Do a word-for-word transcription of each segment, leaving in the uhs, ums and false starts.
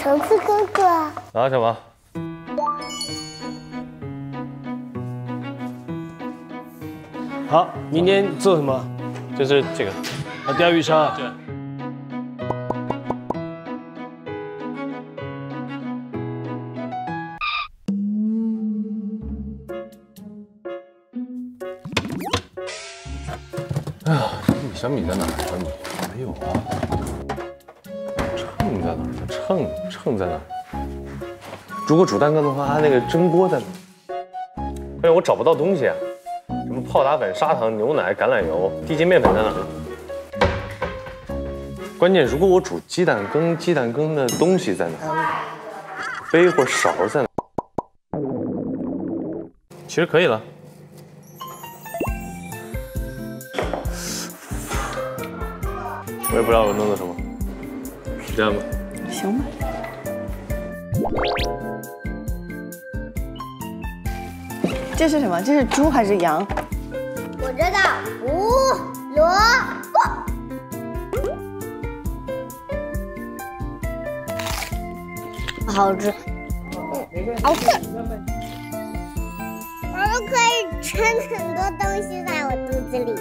橙子哥哥。 拿什么？ 好，明天做什么？ 就是这个。 啊，钓鱼叉。 对。哎呀，小米，小米在哪儿？小米没有啊。秤在哪儿？秤，秤在哪儿？如果煮蛋羹的话，它那个蒸锅在哪？哎呀，我找不到东西啊！什么泡打粉、砂糖、牛奶、橄榄油、低筋面粉在哪儿？关键，如果我煮鸡蛋羹，鸡蛋羹的东西在哪？杯或勺在哪？其实可以了。我也不知道我弄的什么，是这样吗？ 行吧。这是什么？这是猪还是羊？ 我知道，胡萝卜。好吃，好吃。我都可以撑很多东西在我肚子里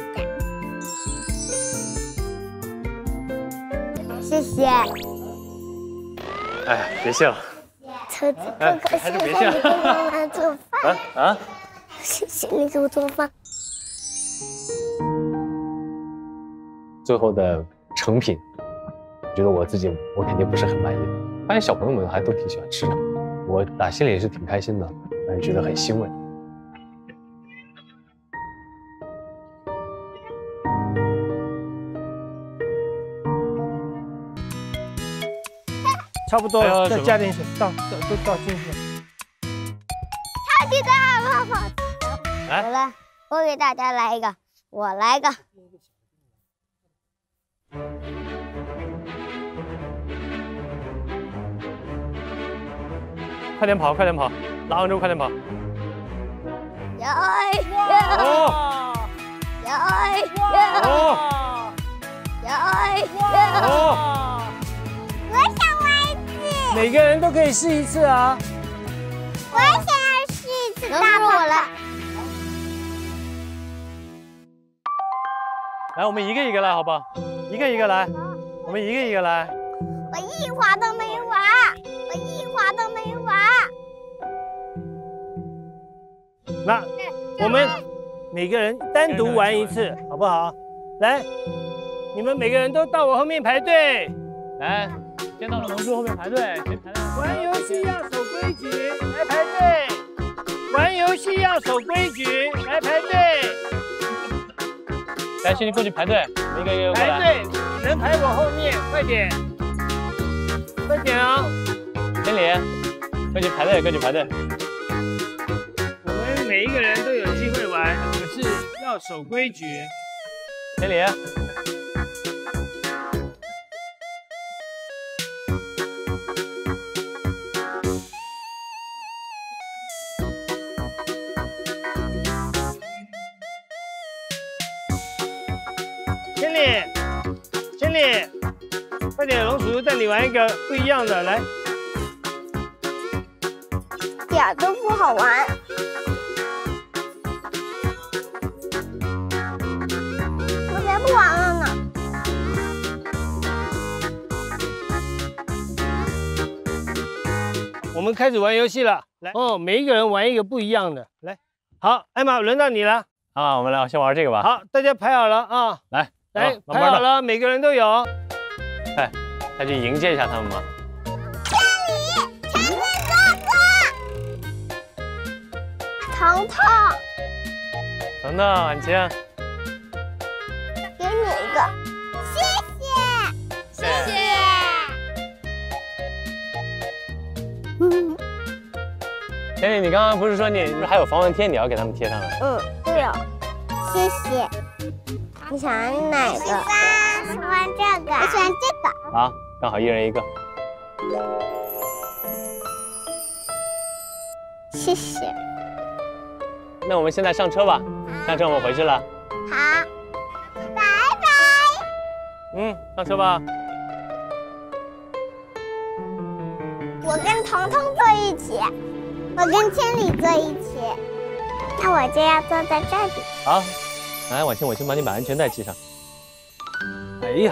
的。谢谢。 哎呀，别谢了。 橙子哥哥，谢谢你给妈妈做饭。 啊啊！ 谢谢你给我做饭。 最后的成品，我觉得我自己我肯定不是很满意的。发现小朋友们还都挺喜欢吃的，我打心里也是挺开心的，但是觉得很欣慰。 差不多了，再加点水，倒倒都倒进去。 超级大泡泡。 来， 我来，我给大家来一个，我来一个。 快点跑，快点跑，拉完之后快点跑。 耶！ 哦！ 耶！ 哦！ 耶！ 哦！ 我想玩一次。 每个人都可以试一次啊。 我也想要试一次大泡泡。 来，我们一个一个来，好不好？一个一个来，我们一个一个来。 我一滑都没滑，我一滑都没滑。 那我们每个人单独玩一次，好不好？来，你们每个人都到我后面排队。 来，先到了龙珠后面排队，谁排队？ 玩游戏要守规矩，来排队。玩游戏要守规矩，来排队。 来，兄弟过去排队，一个一个过来。 排队，人排我后面，快点，快点啊！ 经理，过去排队，过去排队。 我们每一个人都有机会玩，可是要守规矩。 经理。 经理，经理，快点，龙叔带你玩一个不一样的，来。 一点都不好玩。我才不玩了呢。 我们开始玩游戏了，来哦，每一个人玩一个不一样的，来。好，艾玛，轮到你了。 啊，我们来先玩这个吧。 好，大家排好了啊。 来。 来，排好了，每个人都有。 哎，再去迎接一下他们吧。 这里，橙子哥哥，糖糖， 等等，安晴， 给你一个，谢谢，谢谢。嗯， 经理，你刚刚不是说你不是还有防蚊贴，你要给他们贴上来？ 嗯，对哦，谢谢。你喜欢哪个？喜欢喜欢这个。我喜欢这个。 好，刚好一人一个。 谢谢。 那我们现在上车吧，上车我们回去了。 好，拜拜。 嗯，上车吧。 跟彤彤坐一起，我跟千里坐一起，那我就要坐在这里。 好，来，婉清，我先帮你把安全带系上。哎呀，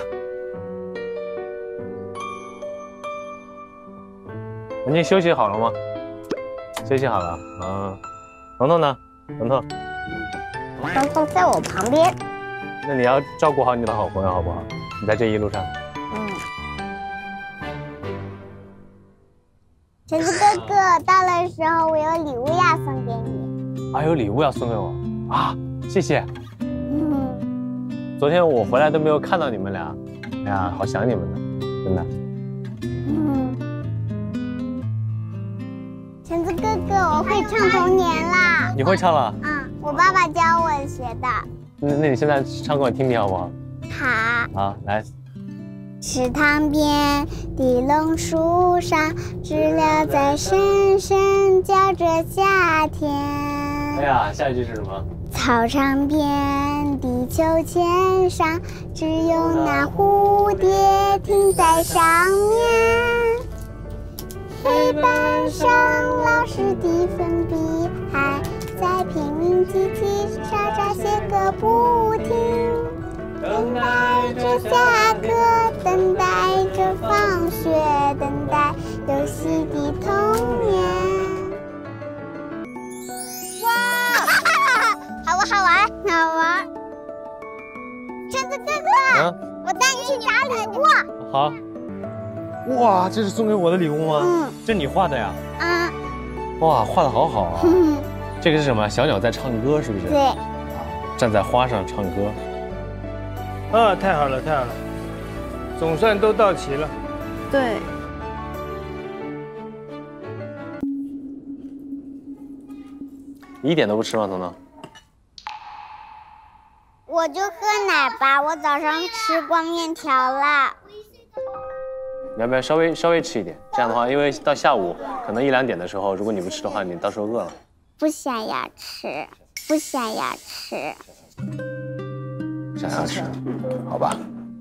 婉清休息好了吗？休息好了啊。彤彤呢？彤彤， 彤彤在我旁边。 那你要照顾好你的好朋友，好不好？你在这一路上。 嗯。橙子哥哥，到了时候我有礼物要送给你。 啊，有礼物要送给我啊！谢谢。 嗯。 昨天我回来都没有看到你们俩，哎呀，好想你们呢，真的。 嗯。橙子哥哥，我会唱《童年》啦。 你会唱了？ 嗯，我爸爸教我学的。 那那你现在唱给我听听好不好？ 好。 好，来。 池塘边的榕树上，知了在声声叫着夏天。 哎呀，下一句是什么？ 操场边的秋千上，只有那蝴蝶停在上面。黑板上老师的粉笔还在拼命叽叽喳喳写个不停。等待着下课，等待着放学，等待游戏的童年。哇，好玩好玩好玩！橙子哥哥，啊、我带你去拿礼物。 好。哇，这是送给我的礼物吗？嗯，这你画的呀？ 啊。 哇，画的好好啊！嗯、这个是什么？小鸟在唱歌，是不是？ 对。啊， 站在花上唱歌。 啊，太好了，太好了，总算都到齐了。 对。 你一点都不吃吗，彤彤？ 我就喝奶吧，我早上吃光面条了。 你要不要稍微稍微吃一点？这样的话，因为到下午可能一两点的时候，如果你不吃的话，你到时候饿了。 不想要吃，不想要吃。 想要吃，好吧。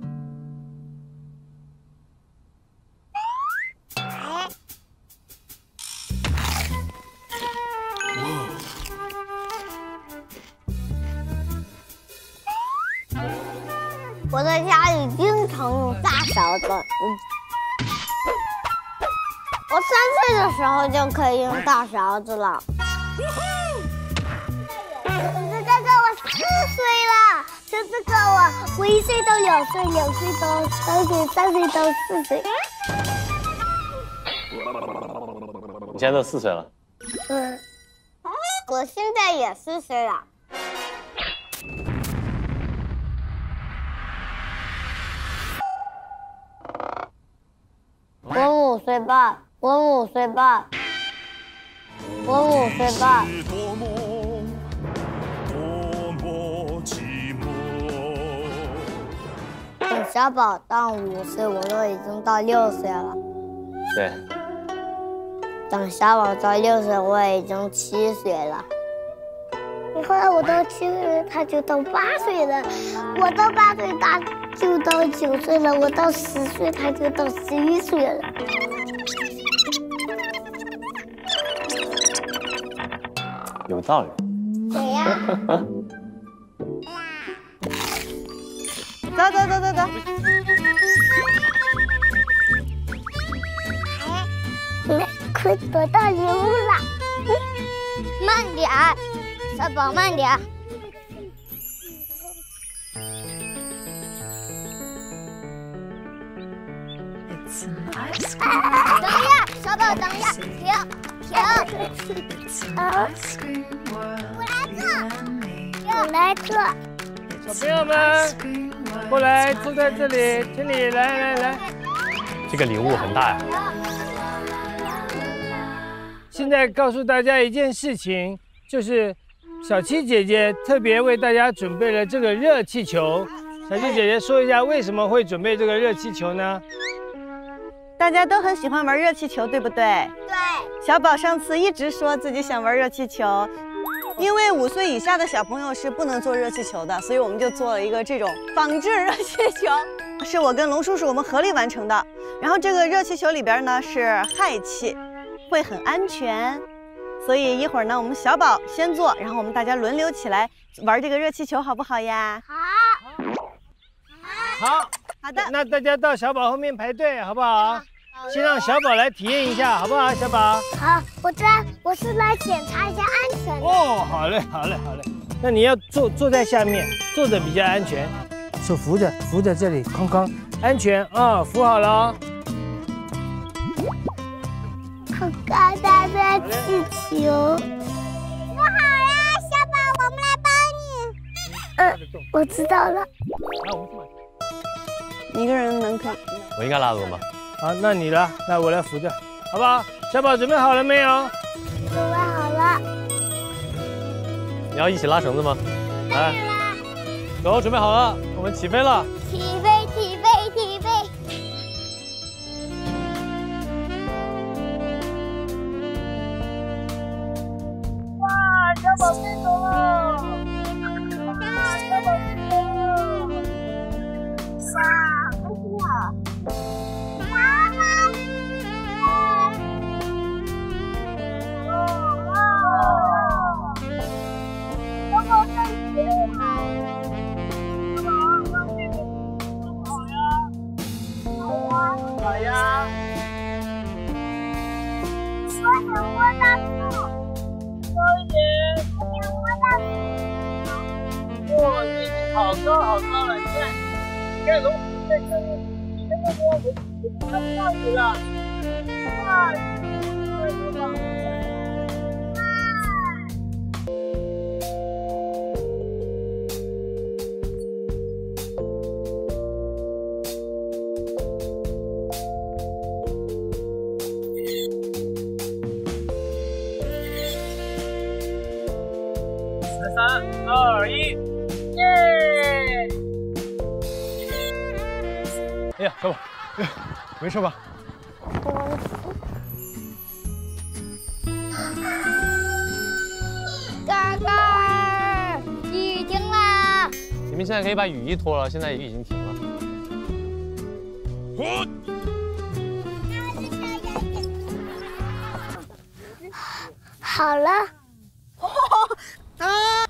我在家里经常用大勺子，我三岁的时候就可以用大勺子了。橙子哥哥，我四岁了。橙子哥，我我一岁到两岁，两岁到三岁，三岁到四岁。 你现在都四岁了？ 嗯，我现在也四岁了。我五岁半，我五岁半，我五岁半。等小宝到五岁，我都已经到六岁了。 对。 等小宝到六岁，我已经七岁了。后来我到七岁，他就到八岁了。我到八岁，他就到九岁了。我到十岁，他就到十一岁了。 有道理。 对呀。 走走走走走。 来，快得到礼物了。慢点儿，小宝慢点儿。等一下，小宝，等一下，停停。啊！我来坐，我来坐。 小朋友们，过来坐在这里，请你来来来。 这个礼物很大呀。 现在告诉大家一件事情，就是小七姐姐特别为大家准备了这个热气球。小七姐姐说一下为什么会准备这个热气球呢？ 大家都很喜欢玩热气球，对不对？ 对。 小宝上次一直说自己想玩热气球，因为五岁以下的小朋友是不能做热气球的，所以我们就做了一个这种仿制热气球，是我跟龙叔叔我们合力完成的。 然后这个热气球里边呢是氦气，会很安全。所以一会儿呢，我们小宝先坐，然后我们大家轮流起来玩这个热气球，好不好呀？ 好，好， 好的。 那大家到小宝后面排队，好不好？先让小宝来体验一下，好不好？小宝。 好，我这我是来检查一下安全的。 哦，好嘞，好嘞，好嘞。那你要坐坐在下面，坐着比较安全，手扶着，扶着这里，框框，安全啊、哦，扶好了哦。 好高大的气球！扶好了，小宝，我们来帮你。嗯，我知道了。 一个人能可以？ 我应该拉着吗？ 好，那你了，那我来扶着，好不好？小宝准备好了没有？ 准备好了。 你要一起拉绳子吗？来，走，准备好了，我们起飞了。 起飞，起飞，起飞！ 哇，小宝飞走了！哇，小宝飞走了！ 哇，开心啊！ 好呀！ 我想摸到树， 高一点！ 我想摸到树。 哇，你已经好高好高了！你看，你看龙虎在这里，你看那边我我看不到你了。哇！太棒了！三二一，耶！哎呀，小宝，哎呀，没事吧？ 哥哥，雨停了。 你们现在可以把雨衣脱了，现在雨已经停了。 好了。 啊！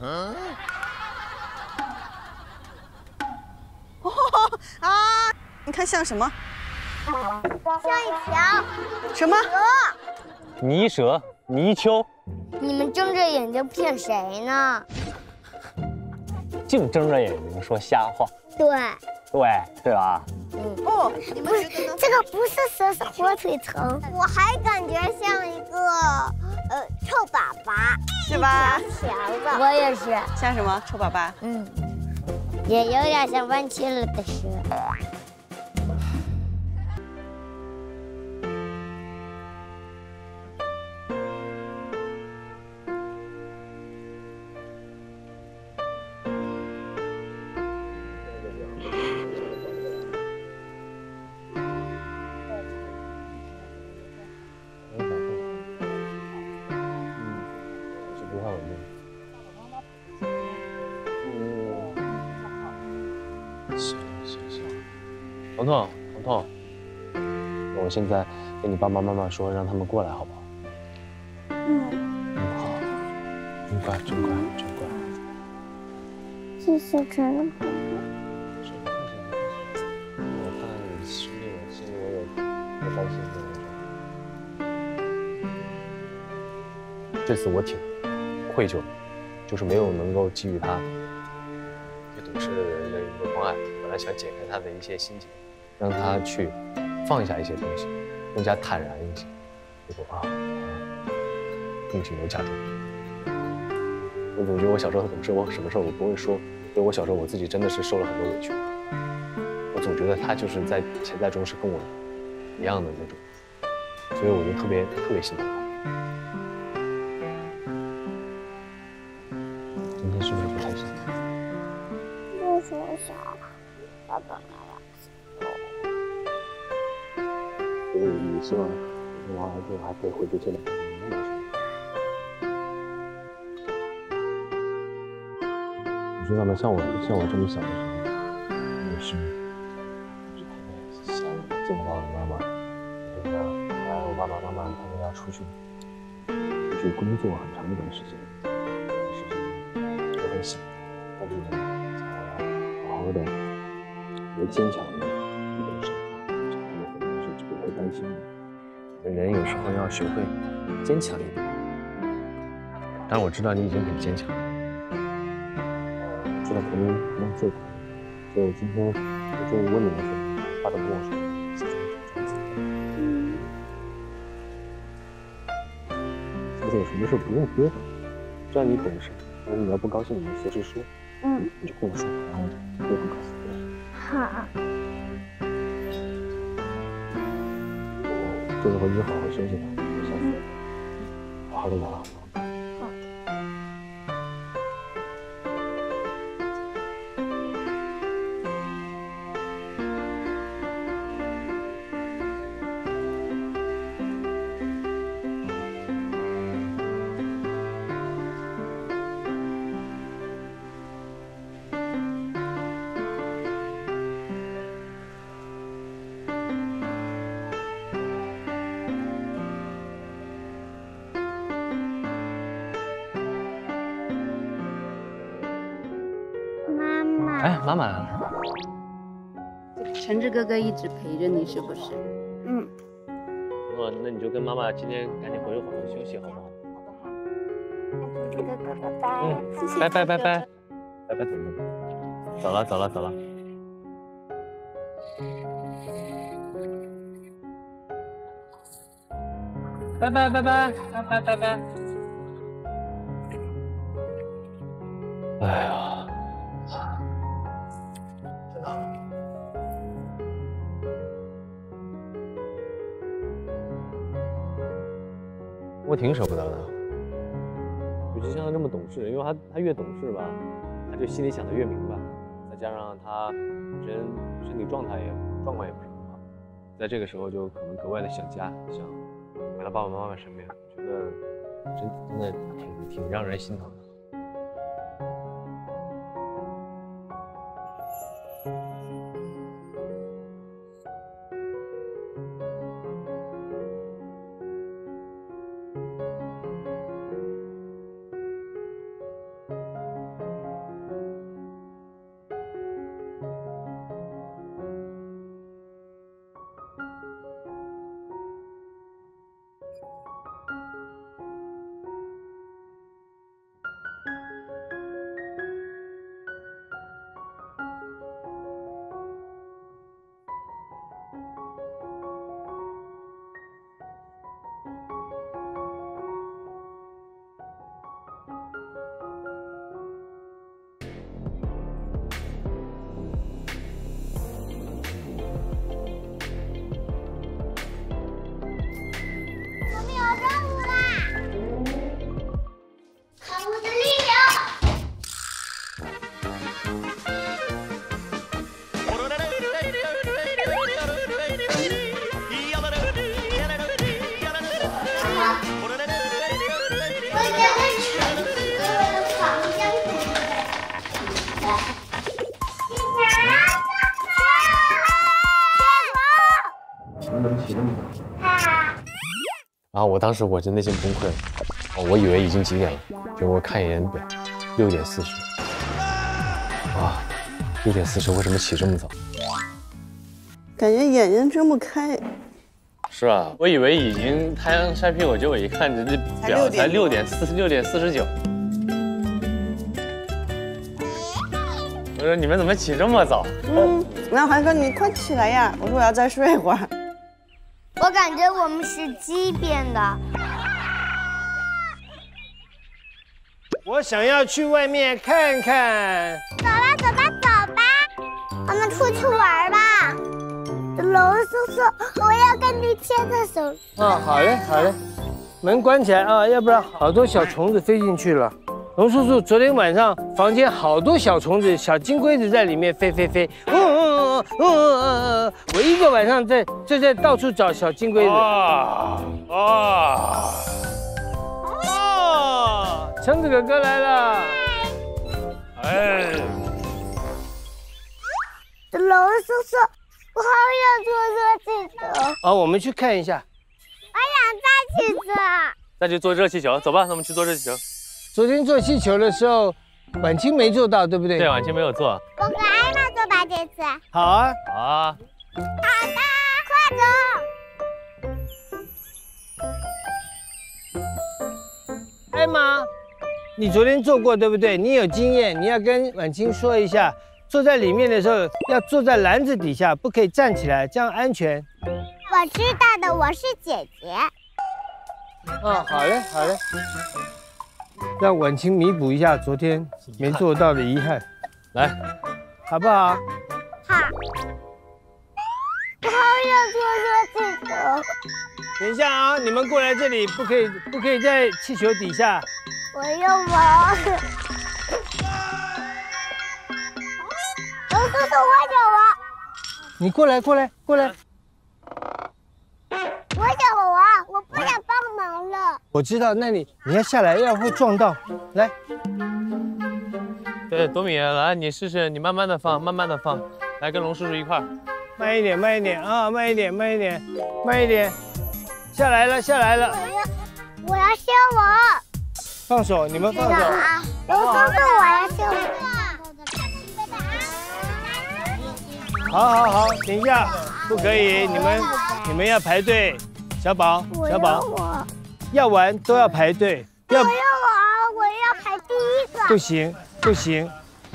哦啊！你看像什么？ 像一条什么？ 蛇。 泥蛇、泥鳅， 你们睁着眼睛骗谁呢？ 净睁着眼睛说瞎话。 对。 对，对吧？ 嗯。 哦，你们不是，这个不是蛇，是火腿肠。我还感觉像一个呃臭粑粑， 是吧？ 条的。我也是。 像什么？臭粑粑？ 嗯，也有点像弯曲了的蛇。 彤彤，彤彤，那我现在跟你爸爸妈妈说，让他们过来，好不好？ 嗯。 嗯，好，真乖，真乖，真乖。 谢谢真的。 我看你生病了，心里我有有担心的。这次我挺愧疚，就是没有能够给予他对懂事的人的一个关爱。本来想解开他的一些心结。让他去放下一些东西，更加坦然一些。结果啊，病情又加重。我总觉得我小时候很懂事，我什么事我不会说，所以我小时候我自己真的是受了很多委屈。我总觉得他就是在潜在中是跟我一样的那种，所以我就特别特别心疼他。今天是不是不开心？ 为什么想爸爸妈妈？ 所以你希望你娃儿子还可以回去见到妈妈。你知道吗？像我像我这么小的时候，也是，就是想见到妈妈， 要出去出去工作很长一段时间，事情我很想，但是呢，我要好好的也坚强的一个生活，这样我可能是不会担心的。人有时候要学会坚强一点。但我知道你已经很坚强了，知道可能可能做不到，所以今天我中午问你的时候，爸都跟我说，自己装自己。嗯。下次有什么事不用憋着，只要你懂事，但是你要不高兴，你就随时说。嗯。你就跟我说，然后我也不告诉别人。好。这次回去好好休息吧，下次好好的玩好吗？哎，妈妈来了。 橙子哥哥一直陪着你，是不是？ 嗯。 哦，那你就跟妈妈今天赶紧回去好好休息，好不好？ 橙子哥哥，拜拜。 嗯，拜拜拜拜，拜拜，彤彤。走了走了走了。拜拜拜拜拜拜拜拜。哎呀。我挺舍不得的，尤其像他这么懂事，因为他他越懂事吧，他就心里想的越明白，再加上他本身身体状态也状况也不是很好，在这个时候就可能格外的想家，想回到爸爸妈妈身边，我觉得真真的挺挺让人心疼的。然后我当时我就内心崩溃了，我以为已经几点了，结果我看一眼表，六点四十。啊，六点四十，为什么起这么早？ 感觉眼睛睁不开。 是啊，我以为已经太阳晒屁股，结果一看这这表才六点四六点四十九。我说你们怎么起这么早？ 嗯，然后还说你快起来呀！我说我要再睡一会儿。 我感觉我们是鸡变的。 我想要去外面看看。 走吧，走吧，走吧，我们出去玩吧。龙叔叔，我要跟你牵着手。 啊，好嘞，好嘞。门关起来啊，要不然好多小虫子飞进去了。龙叔叔，昨天晚上房间好多小虫子、小金龟子在里面飞飞飞。嗯嗯嗯嗯嗯嗯，我一个晚上在就在到处找小金龟子。啊啊啊！橙子哥哥来了。哎。 龙叔叔，我好想坐热气球。 啊，我们去看一下。 我想再去起子。 再去做热气球，走吧，那我们去做热气球。 昨天做气球的时候，婉清没做到，对不对？ 对，婉清没有做。 我跟艾玛做吧，这次。 好啊。 好啊。 好的，快走。艾玛，你昨天做过，对不对？你有经验，你要跟婉清说一下，坐在里面的时候要坐在篮子底下，不可以站起来，这样安全。 我知道的，我是姐姐。 哦，好嘞，好嘞。让婉清弥补一下昨天没做到的遗憾， 来， 好不好？ 好。我好想坐热气球。 等一下啊，你们过来这里，不可以，不可以在气球底下。 我要玩。龙叔叔，我想玩。 你过来，过来，过来。 我想玩，我不想帮忙了。 我知道，那你你要下来，要会撞到。来。 对，多米，来，你试试，你慢慢的放，慢慢的放，来跟龙叔叔一块儿。 慢一点，慢一点啊，慢一点，慢一点，慢一点。下来了，下来了。 我要，我要先玩。 放手，你们放手。 啊，龙叔叔，我要先玩。 好好好，等一下，不可以，你们你们要排队。小宝，小宝，要玩都要排队。 要我要玩，我要排第一个。 不行，不行。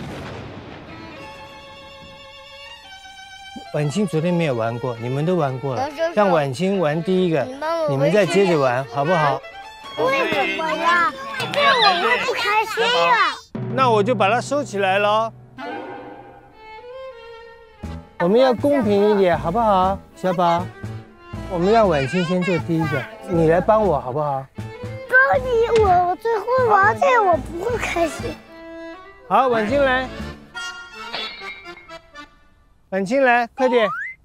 婉清昨天没有玩过，你们都玩过了，让婉清玩第一个，你们再接着玩，好不好？ 为什么呀？这样我会不开心啊。 那我就把它收起来了。我们要公平一点，好不好，小宝？我们让婉清先做第一个，你来帮我，好不好？ 帮你，我我最会玩，这样我不会开心。 好，婉清来。婉清来，快点！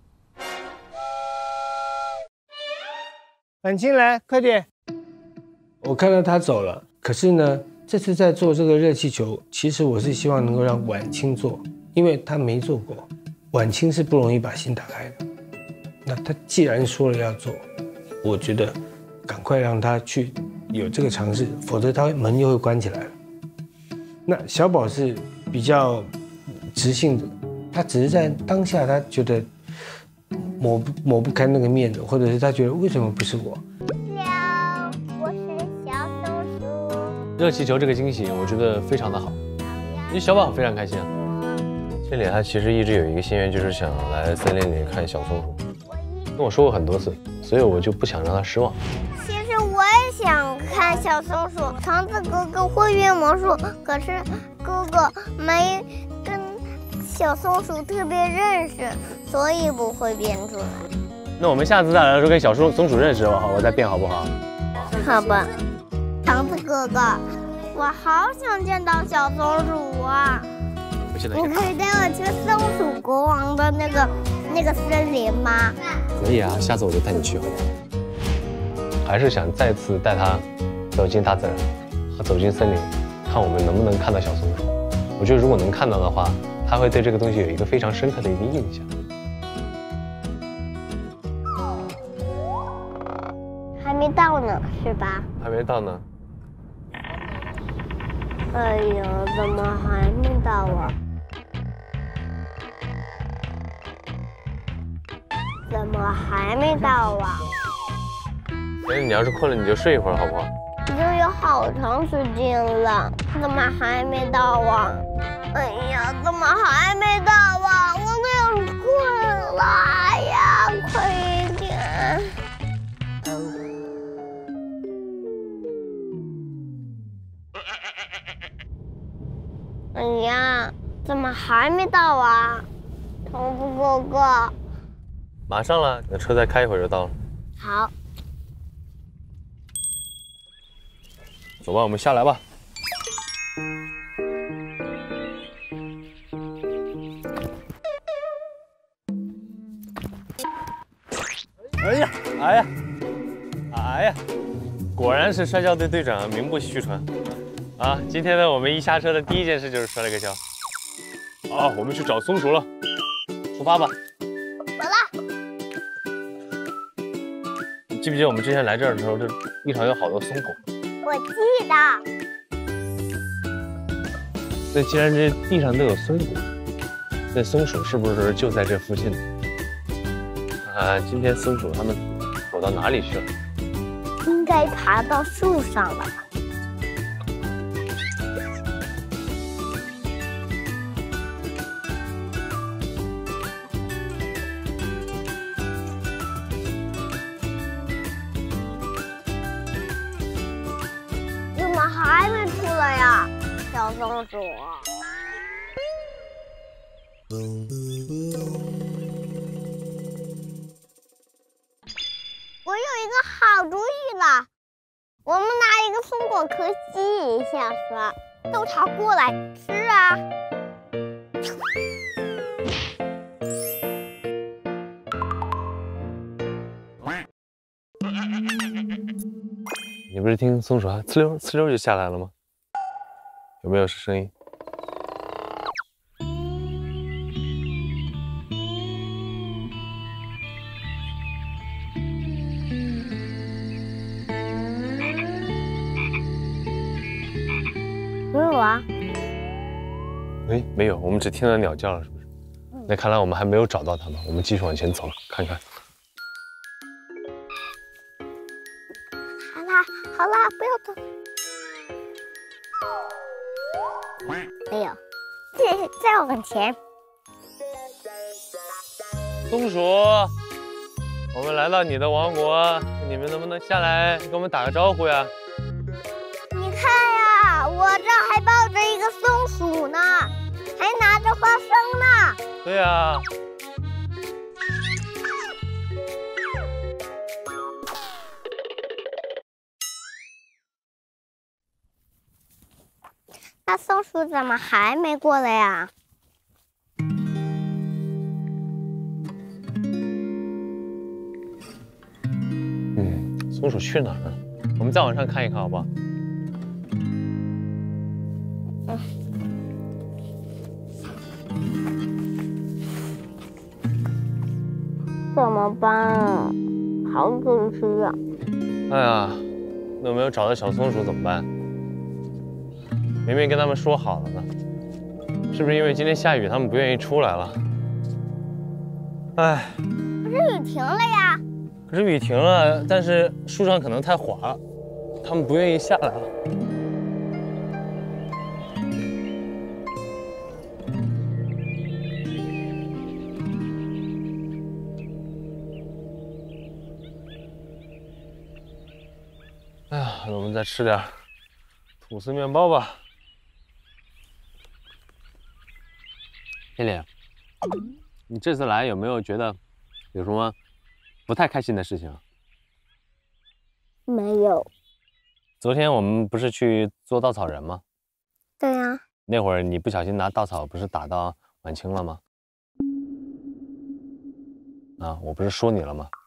婉清来，快点！我看到他走了，可是呢，这次在做这个热气球，其实我是希望能够让婉清做，因为他没做过。婉清是不容易把心打开的。那他既然说了要做，我觉得赶快让他去有这个尝试，否则他门又会关起来了。那小宝是比较直性的。他只是在当下，他觉得抹不抹不开那个面子，或者是他觉得为什么不是我？ hello， 我是小松鼠。 热气球这个惊喜，我觉得非常的好，因为小宝非常开心啊。千里他其实一直有一个心愿，就是想来森林里看小松鼠，跟我说过很多次，所以我就不想让他失望。 其实我也想看小松鼠，橙子哥哥会变魔术，可是哥哥没跟小松鼠特别认识，所以不会变出来。 那我们下次再来的时候跟小松松鼠认识，我好，我再变好不好？ 好吧，橙子哥哥，我好想见到小松鼠啊！你可以带我去松鼠国王的那个那个森林吗？ 可以啊，下次我就带你去好不好？还是想再次带他走进大自然，和走进森林，看我们能不能看到小松鼠。我觉得如果能看到的话，他会对这个东西有一个非常深刻的一个印象。 还没到呢，是吧？ 还没到呢。 哎呀，怎么还没到啊？怎么还没到啊？ 哎，你要是困了，你就睡一会儿，好不好？ 已经有好长时间了，怎么还没到啊？哎呀，怎么还没到啊？我都要困了呀！快一点！哎呀，怎么还没到啊？橙子哥哥， 马上了，你的车再开一会儿就到了。 好， 走吧，我们下来吧。哎呀，哎呀，哎呀，果然是摔跤队队长，名不虚传。啊，今天呢，我们一下车的第一件事就是摔了个跤。好，我们去找松鼠了，出发吧。 走了。 记不记得我们之前来这儿的时候，这地上有好多松果？ 我记得。 那既然这地上都有松果，那松鼠是不是就在这附近呢？啊，今天松鼠它们躲到哪里去了？ 应该爬到树上了。怎么还没出来呀，小松鼠？我有一个好主意了，我们拿一个松果壳吸一下水，逗它过来吃啊！ 你不是听松鼠啊，呲溜呲溜就下来了吗？有没有声音？ 没有啊。 哎，没有，我们只听到鸟叫了，是不是？那看来我们还没有找到它们，我们继续往前走，看看。 好啦，好啦，不要动。没有，再再往前。 松鼠，我们来到你的王国，你们能不能下来跟我们打个招呼呀？ 你看呀，我这还抱着一个松鼠呢，还拿着花生呢。 对呀。 那松鼠怎么还没过来呀？ 嗯，松鼠去哪儿了？我们再往上看一看，好不好？ 嗯。怎么办啊？好可惜啊！ 哎呀，那有没有找到小松鼠怎么办？明明跟他们说好了呢，是不是因为今天下雨，他们不愿意出来了？哎， 可是雨停了呀。 可是雨停了，但是树上可能太滑了，他们不愿意下来了。哎呀，那我们再吃点吐司面包吧。天丽，你这次来有没有觉得有什么不太开心的事情啊？ 没有。 昨天我们不是去做稻草人吗？ 对呀。 那会儿你不小心拿稻草，不是打到婉清了吗？啊，我不是说你了吗？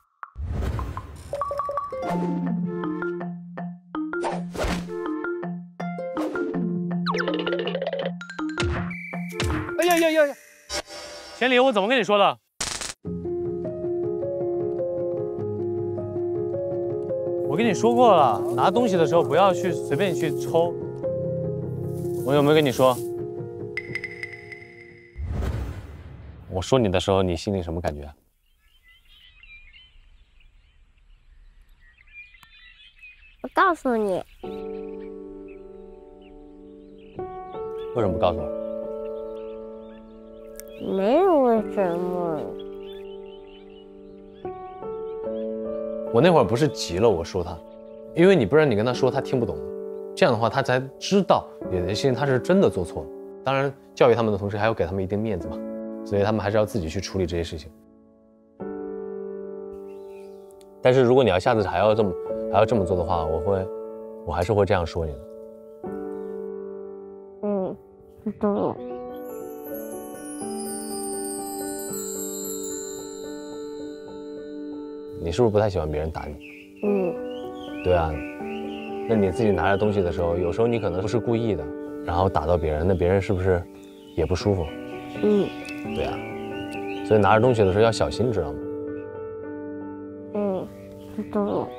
哎呀呀呀呀！田里，我怎么跟你说的？我跟你说过了，拿东西的时候不要去随便去抽。我有没有跟你说？我说你的时候，你心里什么感觉？ 我告诉你。 为什么不告诉我？ 没有为什么。 我那会儿不是急了，我说他，因为你不然你跟他说他听不懂，这样的话他才知道有些事情他是真的做错了。当然，教育他们的同时还要给他们一定面子嘛，所以他们还是要自己去处理这些事情。但是如果你要下次还要这么还要这么做的话，我会，我还是会这样说你的。 嗯，知道了。 你是不是不太喜欢别人打你？ 嗯， 对啊。那你自己拿着东西的时候，有时候你可能不是故意的，然后打到别人，那别人是不是也不舒服？ 嗯， 对啊。所以拿着东西的时候要小心，知道吗？ 嗯，知道了。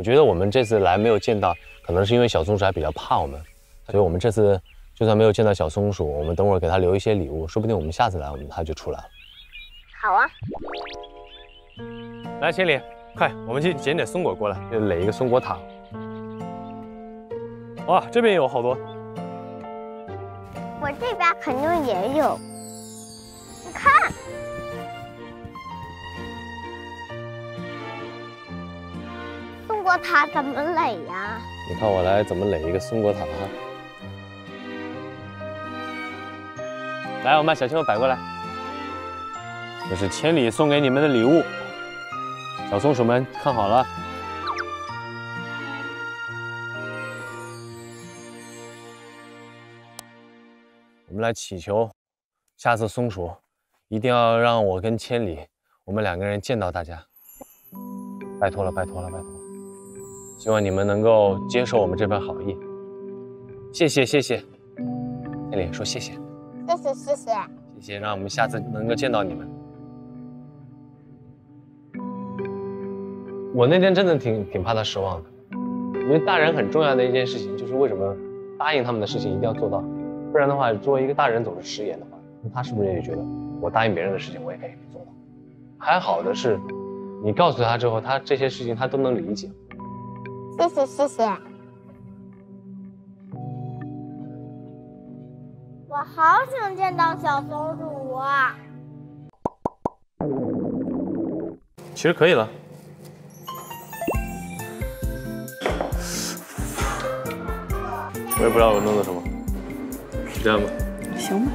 我觉得我们这次来没有见到，可能是因为小松鼠还比较怕我们，所以我们这次就算没有见到小松鼠，我们等会儿给它留一些礼物，说不定我们下次来，我们它就出来了。 好啊。 来，千里，快，我们去捡点松果过来，就垒一个松果塔。哇，这边有好多。 我这边肯定也有。你看。 松果塔怎么垒呀？ 你看我来怎么垒一个松果塔哈。来，我们把小球摆过来。这是千里送给你们的礼物，小松鼠们看好了。我们来祈求，下次松鼠一定要让我跟千里，我们两个人见到大家。拜托了，拜托了，拜托了。 希望你们能够接受我们这份好意，谢谢谢谢，千里说谢谢， 谢谢谢谢谢谢，让我们下次能够见到你们。我那天真的挺挺怕他失望的，因为大人很重要的一件事情就是为什么答应他们的事情一定要做到，不然的话，作为一个大人总是食言的话，那他是不是也觉得我答应别人的事情我也可以做到？还好的是，你告诉他之后，他这些事情他都能理解。 谢谢谢谢，我好想见到小松鼠啊！ 其实可以了。我也不知道我弄的什么，是这样吗？ 行吧。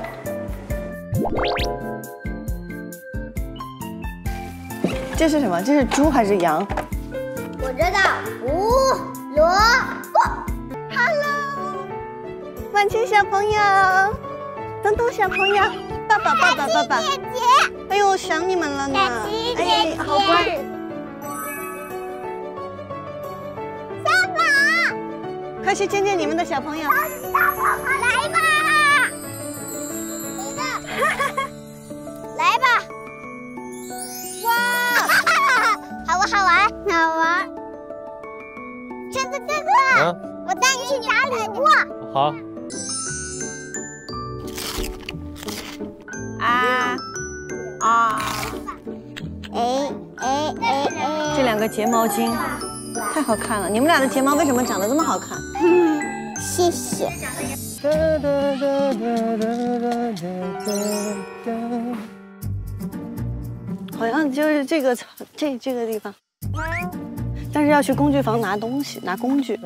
这是什么？这是猪还是羊？ 我知道，胡萝卜。 Hello， 万青小朋友，东东小朋友，爸爸爸爸爸爸。姐姐，哎呦，想你们了呢。哎，好乖。小宝，快去见见你们的小朋友。 大宝宝来吧，你的，来吧。哇，好不好玩？好玩。 这个这个，啊、我带你去打礼物。 好。 啊啊！ 哎哎哎哎！ 这两个睫毛巾太好看了，你们俩的睫毛为什么长得这么好看？ 嗯，谢谢。 好像就是这个这这个地方。 但是要去工具房拿东西，拿工具。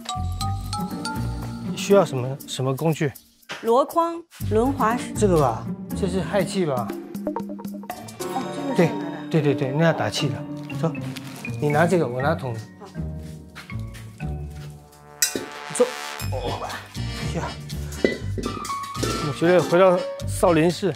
需要什么什么工具？ 箩筐、轮滑石。 这个吧，这是氦气吧？ 哦，这个对对对对，那要打气的。走，你拿这个，我拿桶。走。哦呀，我觉得回到少林寺。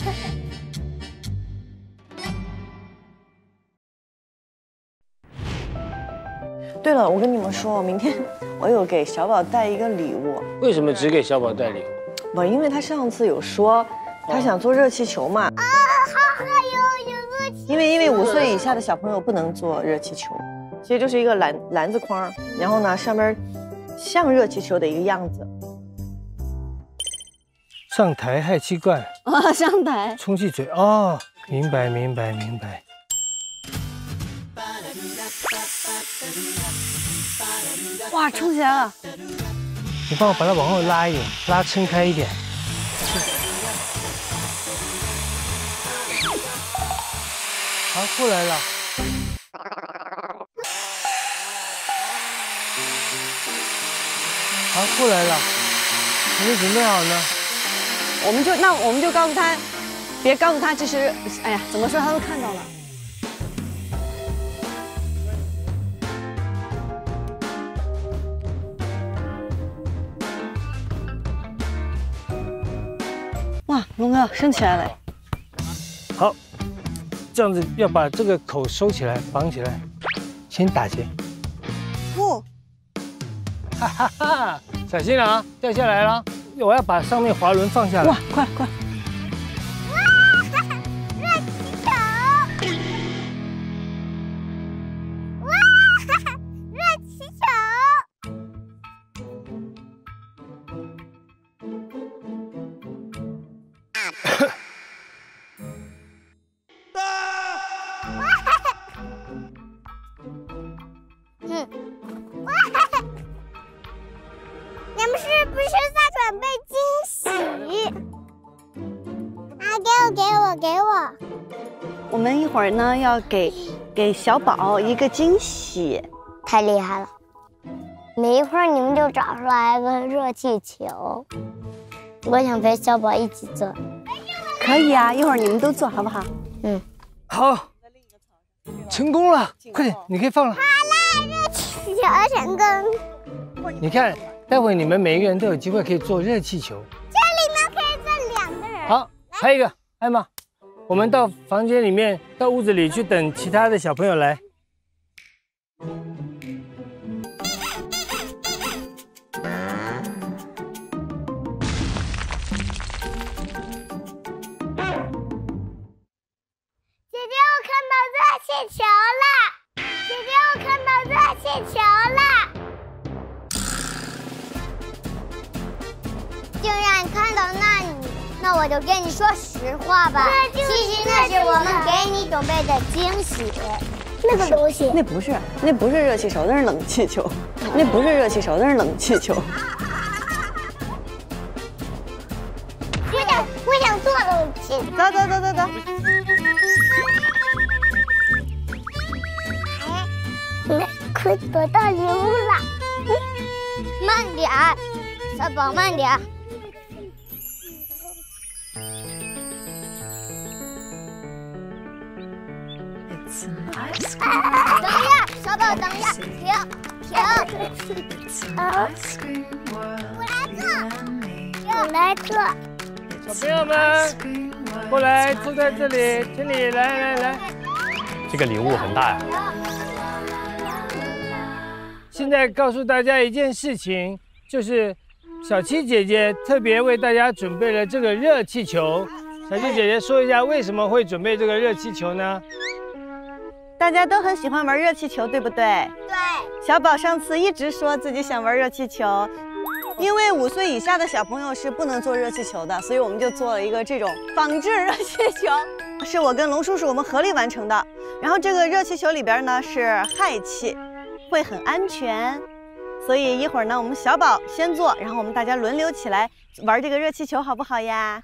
对了，我跟你们说，明天我有给小宝带一个礼物。 为什么只给小宝带礼物？ 我因为他上次有说他想做热气球嘛。 啊，好好有有热气。 因为因为五岁以下的小朋友不能做热气球，其实就是一个篮篮子筐，然后呢上面像热气球的一个样子。 上台氦气罐啊，上台充气嘴哦，明白明白明白。 哇，冲起来了！ 你帮我把它往后拉一点，拉撑开一点。好，过来了。好，过来了。还没准备好呢。 我们就那我们就告诉他，别告诉他这是，哎呀，怎么说他都看到了。 哇，龙哥升起来了！ 好，这样子要把这个口收起来，绑起来，先打结。 不， 哈哈哈！小心了啊，掉下来了！我要把上面滑轮放下来。 哇，快快！ 哇，热气球！哇，热气我们一会儿呢要给给小宝一个惊喜， 太厉害了！没一会儿你们就找出来个热气球，我想陪小宝一起做。 可以啊，一会儿你们都做好不好？ 嗯， 好，成功了，快点，你可以放了。 好啦，热气球成功。 你看，待会你们每一个人都有机会可以做热气球。 这里面可以坐两个人。 好，还有一个，艾玛，我们到房间里面，到屋子里去等其他的小朋友来。 姐姐，我看到热气球了！姐姐，我看到热气球了！竟然看到那里，那我就跟你说实话吧。其实那是我们给你准备的惊喜。那个东西， 那不是，那不是热气球，那是冷气球。那不是热气球，那是冷气球。 我想，我想坐冷气。 走走走走走。 快得到礼物了！慢点儿，小宝慢点儿。啊、等一下，小宝，等一下，停停。好，我来做，我来做。 小朋友们，过来，坐在这里，这里，来来来。 这个礼物很大呀。 现在告诉大家一件事情，就是小七姐姐特别为大家准备了这个热气球。小七姐姐说一下为什么会准备这个热气球呢？ 大家都很喜欢玩热气球，对不对？ 对。 小宝上次一直说自己想玩热气球，因为五岁以下的小朋友是不能做热气球的，所以我们就做了一个这种仿制热气球，是我跟龙叔叔我们合力完成的。然后这个热气球里边呢是氦气。会很安全，所以一会儿呢，我们小宝先做，然后我们大家轮流起来玩这个热气球，好不好呀？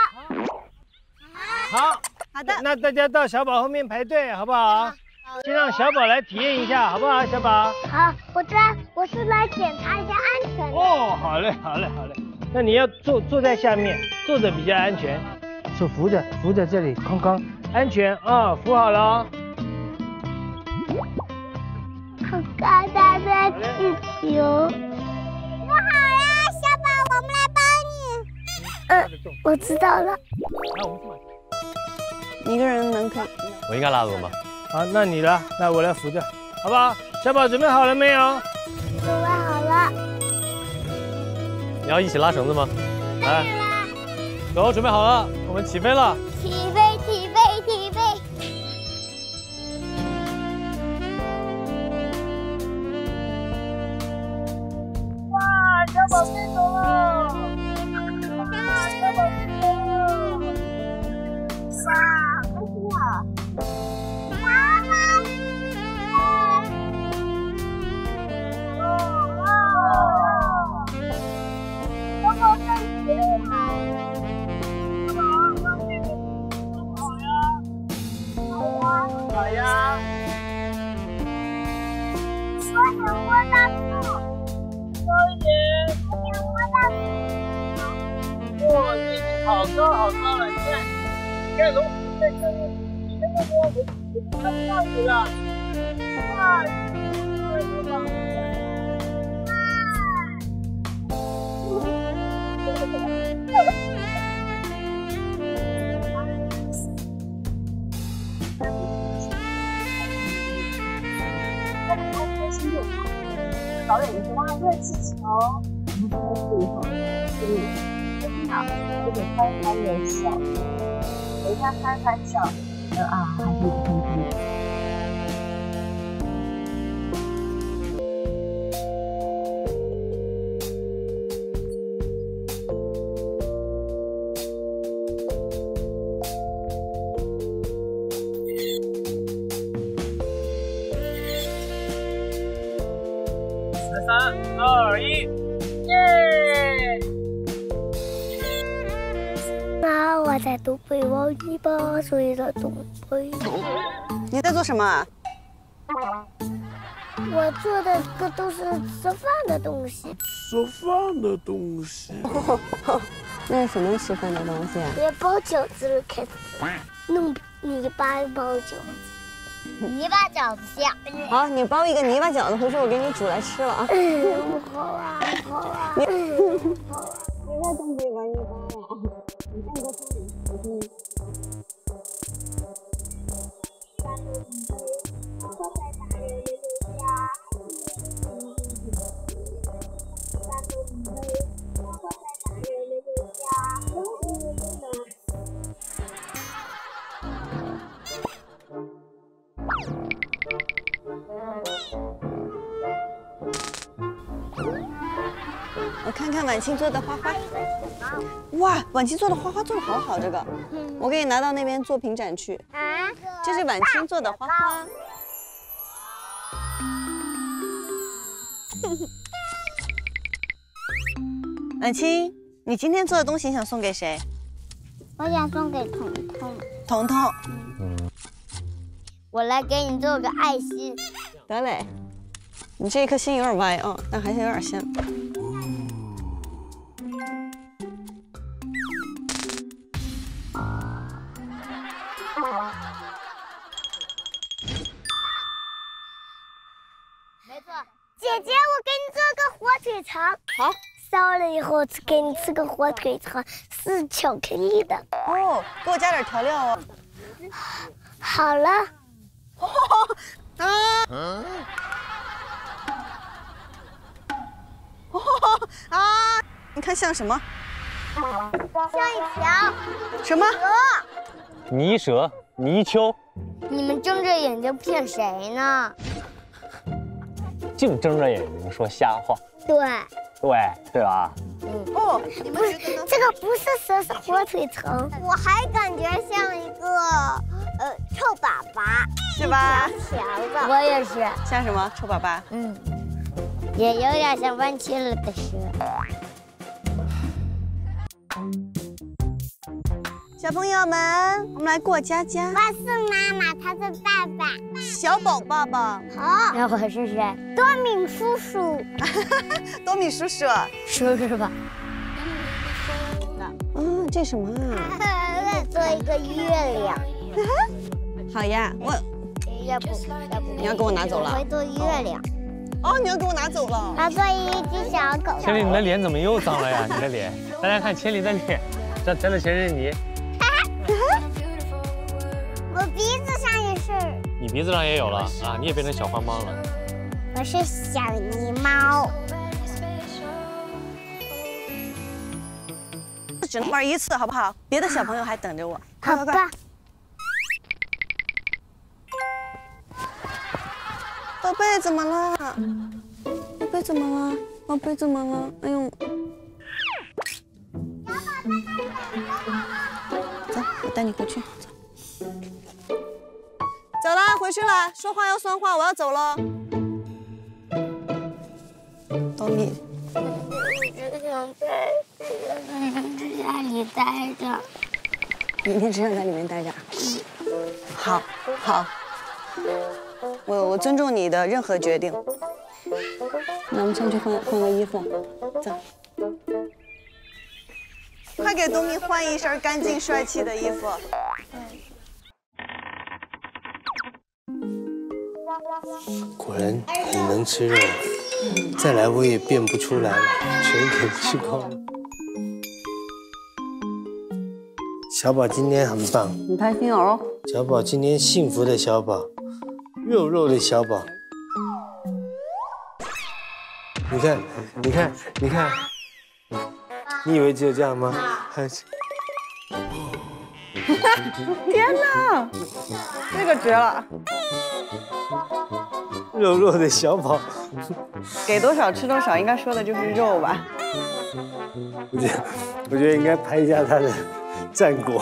好， 好， 好的。 那大家到小宝后面排队，好不好？先让小宝来体验一下，好不好？小宝。 好，我在，我是来检查一下安全的。 哦，好嘞，好嘞，好嘞。那你要坐坐在下面，坐着比较安全，手扶着，扶着这里，框框，安全啊、哦，扶好了哦。 好高大的气球！扶好呀，小宝，我们来帮你。嗯，我知道了。 一个人能可以？ 我应该拉动吧？ 好，那你了，那我来扶着，好不好？小宝准备好了没有？ 准备好了。 你要一起拉绳子吗？来，走，准备好了，我们起飞了。 起飞，起飞，起飞！ 哇，小宝飞走了！哇，小宝飞走了！ 哇，开心啊！ 好呀！ 我想摸到树， 高一点。 我想摸到树。 哇，你已经好高好高了！你看，你看龙虎在这里，你那么多，我我看不到你了。哇，太棒了！ 导演是拉热气球，然后开始以后，所以很好，这个拍拍有笑，等一下拍拍笑，呃啊，还是不看看。 三二一，耶！ 那我再读。 都被忘记吧，所以他总会。 你在做什么啊？ 我做的这都是吃饭的东西。 吃饭的东西。 那是什么吃饭的东西啊？ 别包饺子了，开始弄泥巴包饺子。泥巴饺子馅。 好，你包一个泥巴饺子，回去我给你煮来吃了啊。 嗯，好啊，好啊。 你好啊。别再动这个泥巴了，你看多聪明，我听你。我看看婉清做的花花，哇，婉清做的花花做的好好，这个，我给你拿到那边作品展去。啊，这是婉清做的花花。婉清，你今天做的东西想送给谁？ 我想送给彤彤。 彤彤， 嗯， 我来给你做个爱心。 得嘞，你这一颗心有点歪啊，但还是有点像。 没错，姐姐，我给你做个火腿肠。 好， 烧了以后给你吃个火腿肠，是巧克力的。 哦，给我加点调料哦。 好了。 哦啊！哦啊！你看像什么？ 像一条什么？ 泥蛇、泥鳅。 你们睁着眼睛骗谁呢？ 净睁着眼睛说瞎话。 对。 对对吧？ 嗯。哦，你们觉得呢？这个不是蛇，是火腿肠。我还感觉像一个呃臭粑粑， 是吧？ 条的。我也是。 像什么？臭粑粑？ 嗯。也有点像弯曲了的蛇。 小朋友们，我们来过家家。 我是妈妈，他是爸爸。 小宝爸爸。 好。那我是谁？多米叔叔。 多米叔叔。 叔叔吧。 嗯，这什么啊？ 再做一个月亮。 好呀，我。 要不，要不。 你要给我拿走了。 我会做月亮。 哦，你要给我拿走了。 我要做一只小狗。 千里，你的脸怎么又脏了呀？你的脸，大家看千里的脸，这沾了全是泥。 我鼻子上也是。 你鼻子上也有了啊！你也变成小花猫了。 我是小泥猫。 只能玩一次，好不好？别的小朋友还等着我。 好吧。 宝贝怎么了？宝贝怎么了？宝贝怎么了？哎呦！走，我带你回去。走。走啦，回去了。说话要算话，我要走了。多米， 我只想在家里待着。 明天只想在里面待着。好，好。我我尊重你的任何决定。那我们先去换换个衣服，走。快给东米换一身干净帅气的衣服。 果然很能吃肉，再来我也变不出来了，全给吃光了。小宝今天很棒， 你开心哦。 小宝今天幸福的小宝，肉肉的小宝。你看，你看，你看，你以为只有这样吗？还是？ 天哪，这个绝了！ 肉肉的小宝， 给多少吃多少，应该说的就是肉吧？ 我觉得，我觉得应该拍一下他的战果。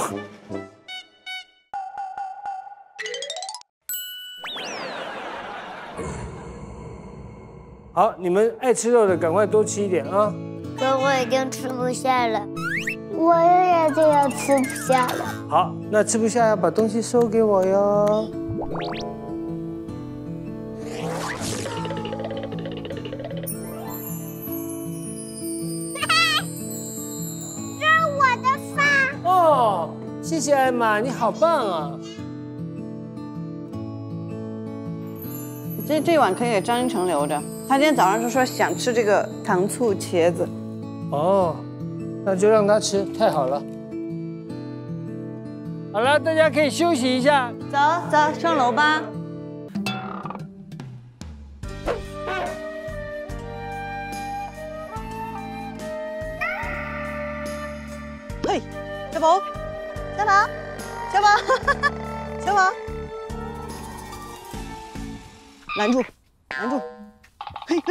好，你们爱吃肉的赶快多吃一点啊！ 可我已经吃不下了。 我有点这样吃不下了。 好，那吃不下要把东西收给我哟。 这是我的饭。 哦，谢谢艾玛，你好棒啊！ 这这碗可以给张一成留着，他今天早上就说想吃这个糖醋茄子。 哦，那就让他吃，太好了。好了，大家可以休息一下。 走走，上楼吧。嘿，小宝，小宝，小宝，小宝，拦住，拦住。嘿，嘿，嘿，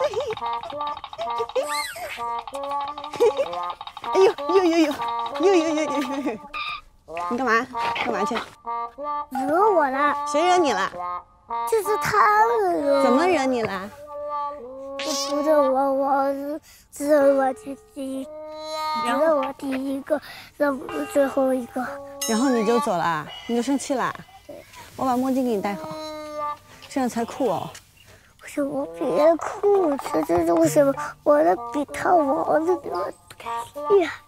哎呦呦呦呦呦呦呦呦呦！你干嘛？干嘛去？ 惹我了？ 谁惹你了？ 就是他惹我。 怎么惹你了？ 不是我，我是我第第一，不是我第一个，是我最后一个。 然后你就走了？你就生气了？ 对。 我把墨镜给你戴好，这样才酷哦。 不是我别哭，这这是为什么？我的比他王的比我厉害。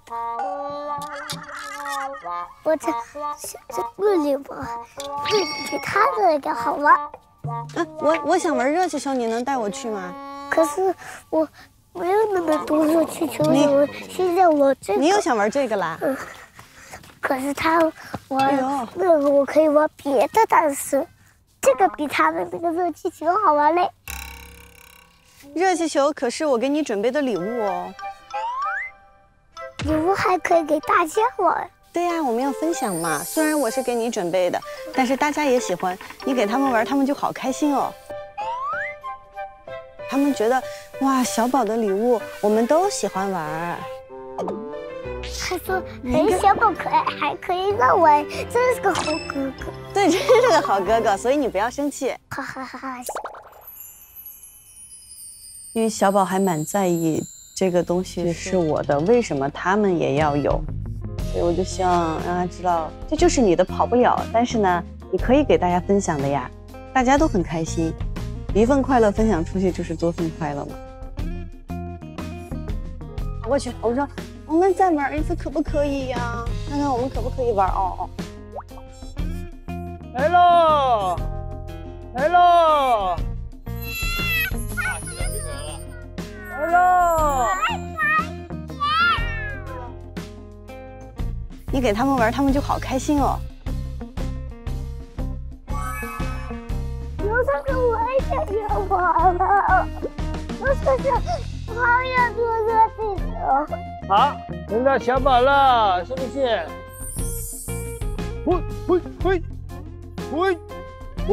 我这这这不理我，这比他的那个好玩。 啊，我我想玩热气球，你能带我去吗？ 可是我没有那么多热气球，我现在我这个。 你又想玩这个啦？ 嗯。可是他玩那个我可以玩别的，但是这个比他的那个热气球好玩嘞。 热气球可是我给你准备的礼物哦。 礼物还可以给大家玩。 对呀，我们要分享嘛。虽然我是给你准备的，但是大家也喜欢，你给他们玩，他们就好开心哦。他们觉得哇，小宝的礼物我们都喜欢玩。 他说：“哎，小宝可爱，还可以让我，真是个好哥哥。” 对，真是个好哥哥，所以你不要生气。 哈哈哈哈！ 因为小宝还蛮在意这个东西是我的，为什么他们也要有？所以我就希望让他知道，这就是你的，跑不了。但是呢，你可以给大家分享的呀，大家都很开心，一份快乐分享出去就是多份快乐嘛。跑过去，我们说我们再玩一次可不可以呀？看看我们可不可以玩哦哦。 来喽，来喽！来喽！ 你给他们玩，他们就好开心哦。 刘叔叔，我也想要玩了。刘叔叔，我好想坐热气球。 好，轮到小宝了，是不是？喂喂喂喂喂！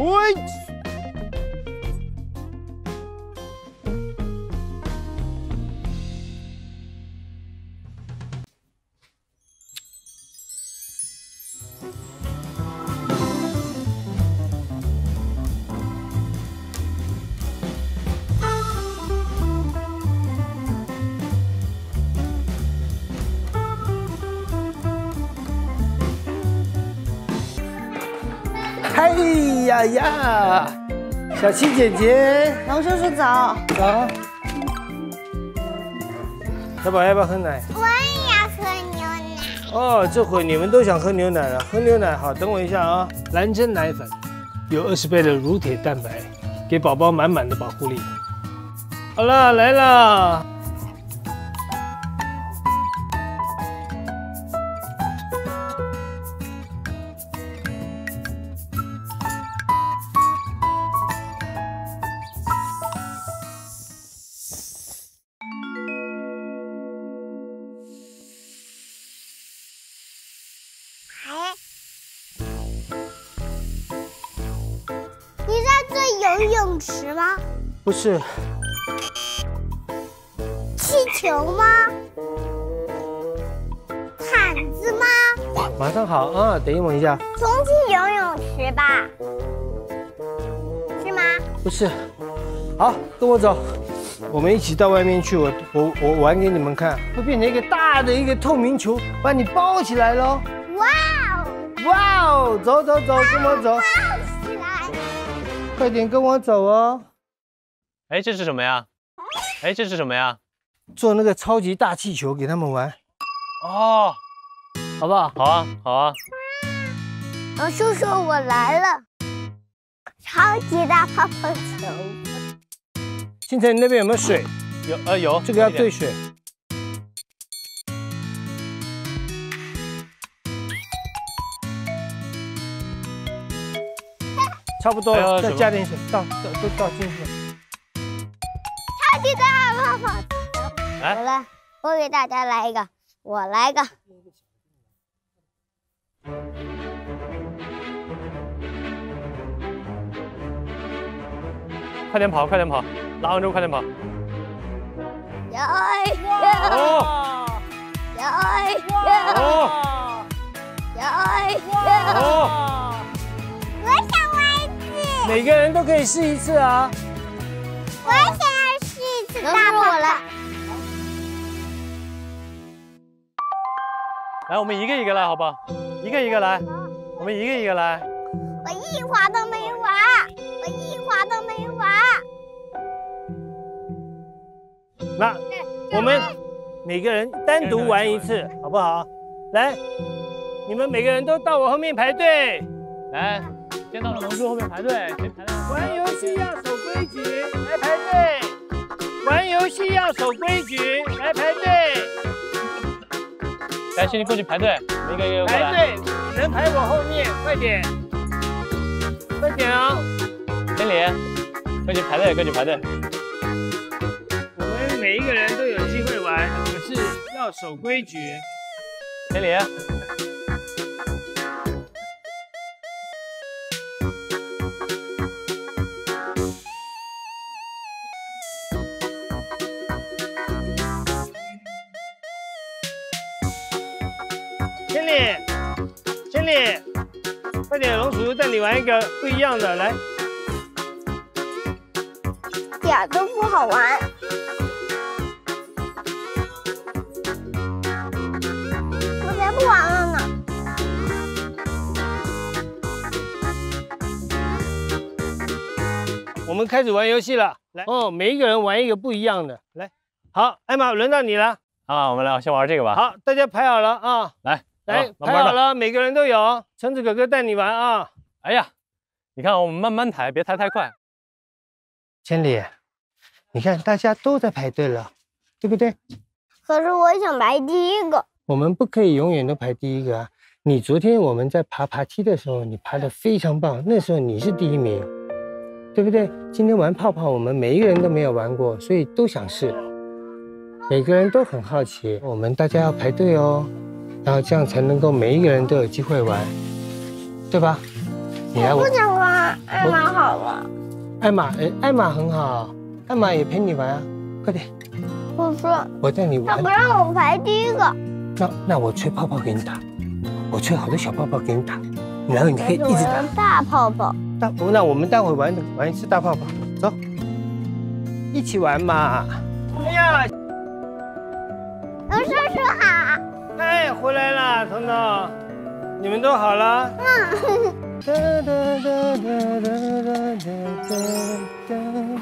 哎呀呀，小七姐姐， 王叔叔早。 早。小宝要不要喝奶？ 我也要喝牛奶。 哦，这会你们都想喝牛奶了，喝牛奶好，等我一下啊。蓝针奶粉有二十倍的乳铁蛋白，给宝宝满满的保护力。好了，来了。 你在做游泳池吗？ 不是。 气球吗？毯子吗？ 马上好啊，等我一下。 充气游泳池吧？是吗？ 不是。好，跟我走。 我们一起到外面去，我我我玩给你们看，会变成一个大的一个透明球，把你包起来喽。 哇哦！ 哇哦，走走走，跟我走。 起来！ 快点跟我走哦。 哎，这是什么呀？哎，这是什么呀？ 做那个超级大气球给他们玩。 哦， 好不好？ 好啊，好啊。 龙叔叔，我来了！超级大泡泡球。 星辰，你那边有没有水？ 有，呃，有。 这个要兑水。差不多了，再加点水，倒倒都倒进去。 超级大泡泡球。 来， 我来，我给大家来一个，我来一个。 快点跑，快点跑，拉完之后快点跑。 耶！ 哦！ 耶！ 哦！ 耶！ 哦！ 我想玩一次。 每个人都可以试一次啊！ 我也想要试一次大泡泡。 来，我们一个一个来，好不好？一个一个来，我们一个一个来。 我一滑都没滑，我一滑都没滑。 那我们每个人单独玩一次，好不好？来，你们每个人都到我后面排队。 来，先到龙珠后面排队，谁排队？ 玩游戏要守规矩，来排队。玩游戏要守规矩，来排队。 来，请你过去排队，一个一个过来。 排队，能排我后面，快点，快点啊！ 经理，过去排队，过去排队。 我们每一个人都有机会玩，可是要守规矩。 经理， 经理，经理，快点，龙叔带你玩一个不一样的，来。 一点都不好玩。我才不玩了呢。 我们开始玩游戏了，来哦，每一个人玩一个不一样的，来。好，艾玛，轮到你了。 啊，我们来先玩这个吧。 好，大家排好了啊。 来。 来，排好了，每个人都有。橙子哥哥带你玩啊！ 哎呀，你看我们慢慢抬，别抬太快。 千里，你看大家都在排队了，对不对？ 可是我想排第一个。 我们不可以永远都排第一个啊！你昨天我们在爬爬梯的时候，你爬得非常棒，那时候你是第一名，对不对？今天玩泡泡，我们每一个人都没有玩过，所以都想试。每个人都很好奇，我们大家要排队哦。然后这样才能够每一个人都有机会玩，对吧？你来， 我不想玩，艾玛好了。 艾玛，哎，艾玛很好，艾玛也陪你玩啊，快点。 我说， 我带你玩。 他不让我排第一个。 那那我吹泡泡给你打，我吹好多小泡泡给你打，然后你可以一直打。 大泡泡。 大，那我们待会玩玩一次大泡泡，走，一起玩嘛。哎呀， 龙叔叔好。 哎，回来了，彤彤，你们都好了？ 嗯。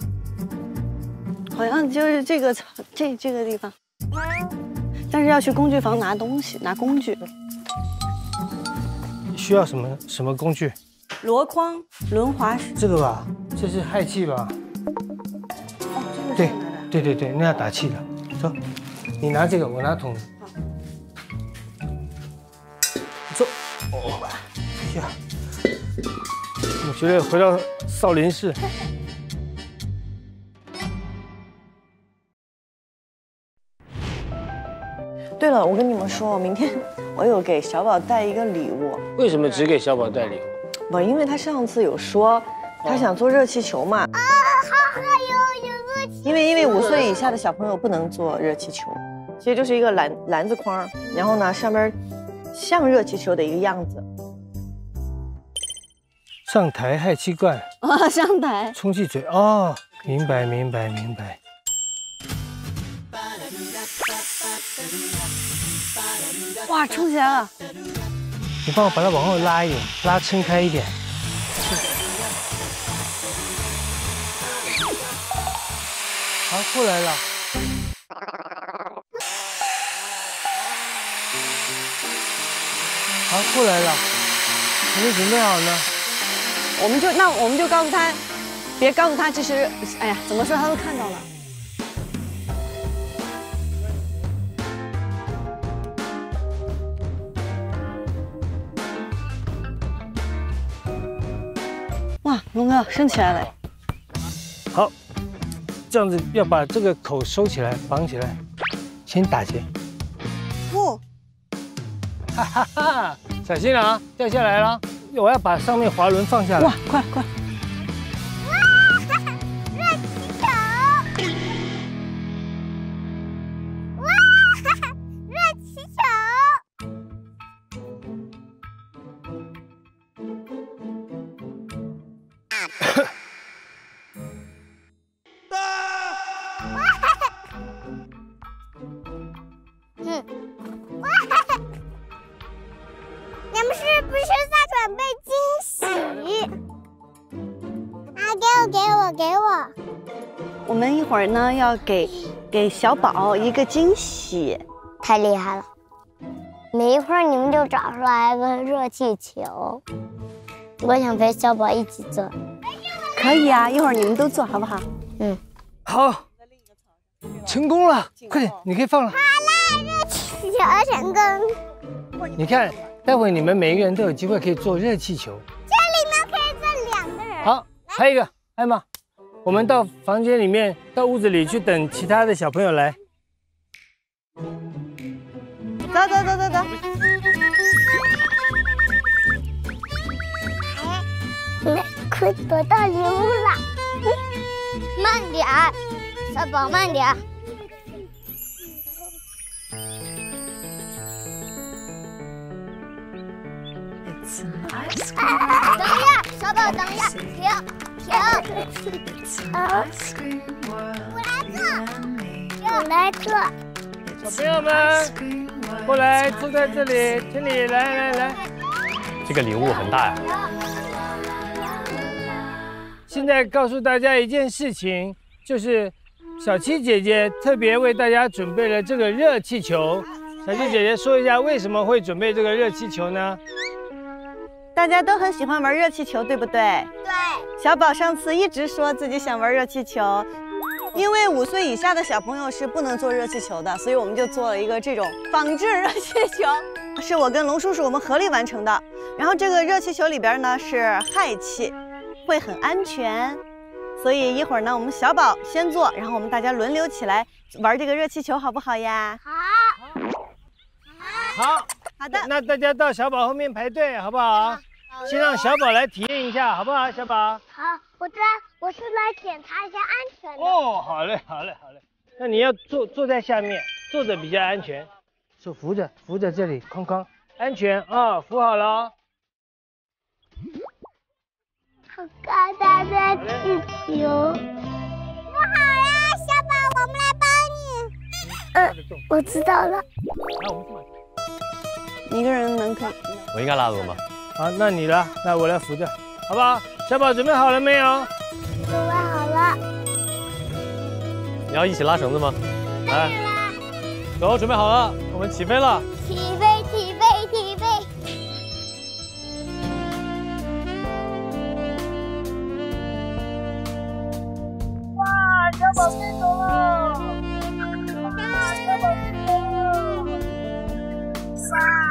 好像就是这个这这个地方，但是要去工具房拿东西，拿工具。 需要什么什么工具？ 箩筐、轮滑石。 这个吧，这是氦气吧？ 哦，这个对是拿的。 对对对，那要打气的。走，你拿这个，我拿桶。走。哦，哎呀，我觉得回到少林寺。 对了，我跟你们说，明天我有给小宝带一个礼物。 为什么只给小宝带礼物？ 不，因为他上次有说他想做热气球嘛。 啊，好好有有热气。 因为因为五岁以下的小朋友不能做热气球，其实就是一个篮篮子筐，然后呢上面像热气球的一个样子。 上台氦气罐啊，上台充气嘴哦，明白明白明白。 哇，撑起来了！ 你帮我把它往后拉一点，拉撑开一点。好，过来了。好，过来了。还没准备好呢。 我们就那我们就告诉他，别告诉他这是，哎呀，怎么说他都看到了。 哇，龙哥升起来了！ 好，这样子要把这个口收起来，绑起来，先打结。 不， 哈哈哈！小心啊，掉下来了！我要把上面滑轮放下来。 哇，快快！ 热气球！哇，热气球！ 嗯，哇！你们是不是在准备惊喜？啊，给我，给我，给我！ 我们一会儿呢要给给小宝一个惊喜， 太厉害了！没一会儿你们就找出来个热气球，我想陪小宝一起做。 可以啊，一会儿你们都做好不好？ 嗯， 好，成功了！快点，你可以放了。 好啦，热气球成功。 你看，待会你们每一个人都有机会可以做热气球。 这里呢可以坐两个人。 好，还有一个，艾玛，我们到房间里面，到屋子里去等其他的小朋友来。 走走走走走。 哎，快得到礼物了。慢点儿，小宝慢点儿。 啊、等一下，小宝，等一下，停停。啊！我来做，我来做。 小朋友们，过来，坐在这里，这里，来来来。 这个礼物很大呀。 现在告诉大家一件事情，就是小七姐姐特别为大家准备了这个热气球。小七姐姐说一下为什么会准备这个热气球呢？ 大家都很喜欢玩热气球，对不对？ 对。 小宝上次一直说自己想玩热气球，因为五岁以下的小朋友是不能做热气球的，所以我们就做了一个这种仿制热气球，是我跟龙叔叔我们合力完成的。然后这个热气球里边呢是氦气，会很安全，所以一会儿呢我们小宝先做，然后我们大家轮流起来玩这个热气球，好不好呀？ 好。 好。 好的， 那大家到小宝后面排队，好不好？先让小宝来体验一下，好不好？小宝。 好，我在，我是来检查一下安全的。 哦，好嘞，好嘞，好嘞。那你要坐坐在下面，坐着比较安全，手扶着，扶着这里框框，安全啊、哦，扶好了哦。 好高大的气球，扶好呀，小宝，我们来帮你。嗯，我知道了。 那我们去买。 一个人能可以， 我应该拉走吗？ 好，那你了，那我来扶着，好不好？小宝准备好了没有？ 准备好了。 你要一起拉绳子吗？来，走，准备好了，我们起飞了。 起飞，起飞，起飞！ 哇，小宝飞走了！哇，小宝飞走了！哇！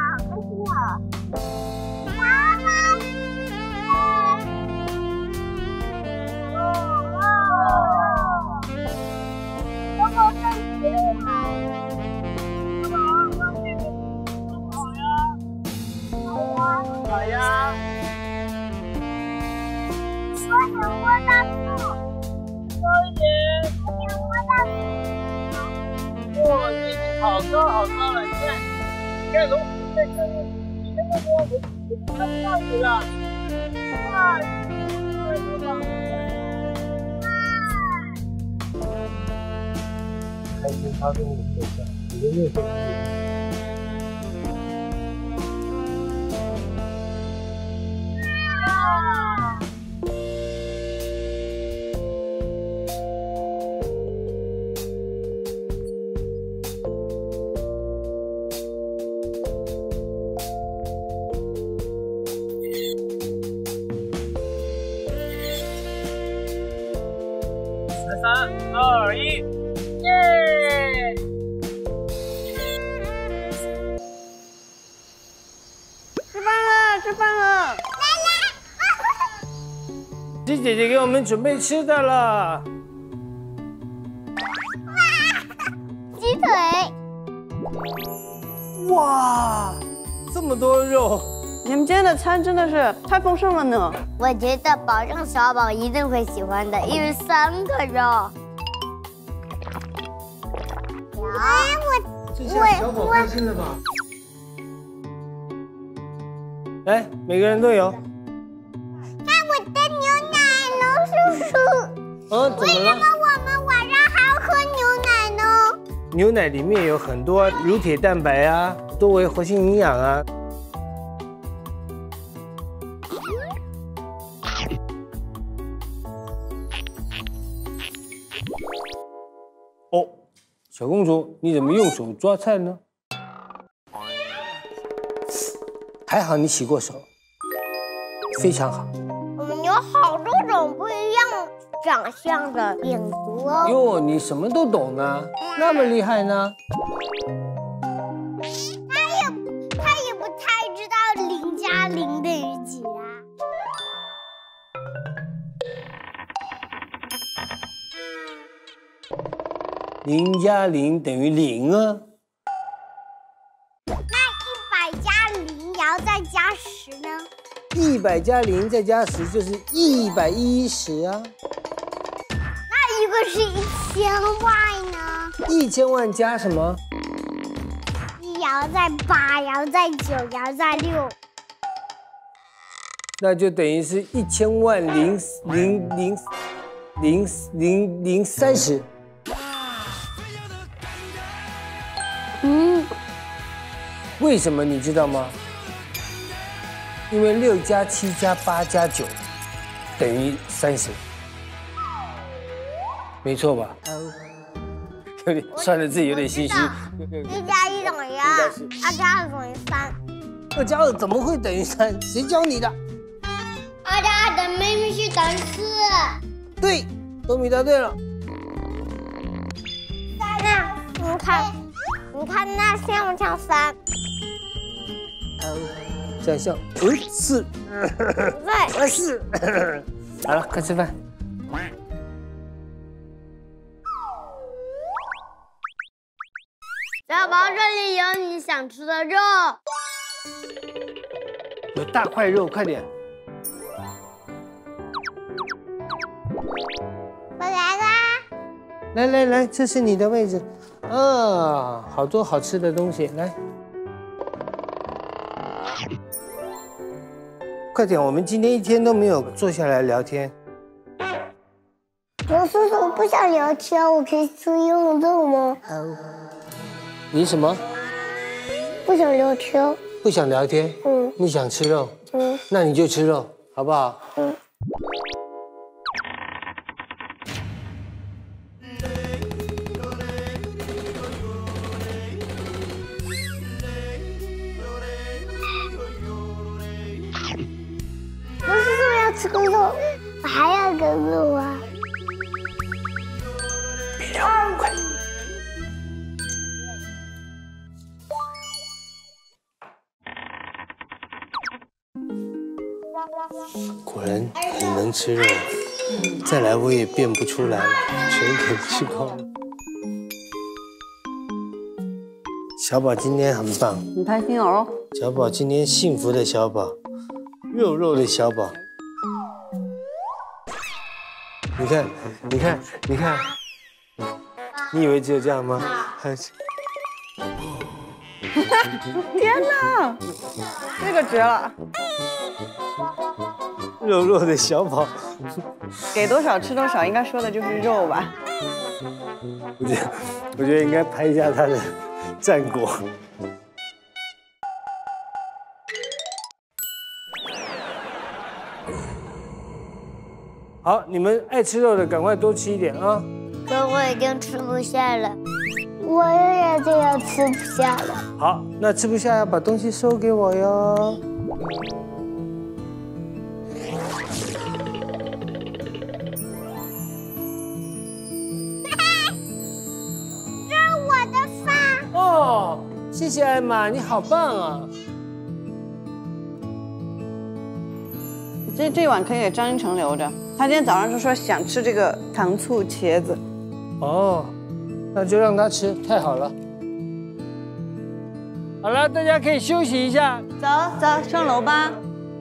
好呀！我想摸大树，高一点。我想摸大树。哇，你已经好高好高了！你看，你看龙虎在上面，这么多龙虎看不到你了。哇！ 开心发生的现象。 三二一，耶！ 吃饭了，吃饭了！ 鸡姐姐给我们准备吃的了。 鸡腿。 哇，这么多肉！ 你们今天的餐真的是太丰盛了呢。 我觉得保证小宝一定会喜欢的，因为三个肉。哎，我这下小宝开心了吧？来，每个人都有。 看我的牛奶，龙叔叔。 哦，怎么了？ 为什么我们晚上还要喝牛奶呢？ 牛奶里面有很多乳铁蛋白啊，多维活性营养啊。哦，小公主，你怎么用手抓菜呢？还好你洗过手，非常好。 我们有好多种不一样长相的病毒哦。 哟，你什么都懂呢，那么厉害呢？ 他也他也不太知道零加零等于几啊。 零加零等于零啊。 那一百加零也要再加十呢？ 一百加零再加十就是一百一十啊。 那如果是一千万呢？ 一千万加什么？ 一也要在八，也要在九，也要在六。 那就等于是一千万零零零零零零三十。 嗯， 为什么你知道吗？因为六加七加八加九等于三十，没错吧？有点算的自己有点心虚。 一加一等于二，二加二等于三。 二加二怎么会等于三？谁教你的？ 二加二的明明是等于四。 对，多米答对了。 那你看，你看那像不像三？ 这样像，嗯，四， 对， 呃四。好了，快吃饭。 小宝，这里有你想吃的肉。 有大块肉，快点。 我来啦！ 来来来，这是你的位置。啊，好多好吃的东西，来。快点，我们今天一天都没有坐下来聊天。 罗叔叔，我不想聊天，我可以吃肉肉吗？ 你什么？ 不想聊天。 不想聊天？ 嗯。 你想吃肉？ 嗯。 那你就吃肉，好不好？ 嗯。罗叔叔要吃个肉，我还要个肉啊！ 别聊，快！ 果然很能吃肉，再来我也变不出来了，全给吃光了。小宝今天很棒， 很开心哦。 小宝今天幸福的小宝，肉肉的小宝。你看，你看，你看，你以为只有这样吗？还是天哪，这个绝了！ 肉肉的小宝， 给多少吃多少，应该说的就是肉吧？ 我觉得，我觉得应该拍一下他的战果。好，你们爱吃肉的赶快多吃一点啊！ 可我已经吃不下了，我也这样吃不下了。 好，那吃不下要把东西收给我哟。 这是我的饭。 哦，谢谢艾玛，你好棒啊！ 这这碗可以给张一成留着，他今天早上就说想吃这个糖醋茄子。 哦，那就让他吃，太好了。好了，大家可以休息一下。 走走，上楼吧。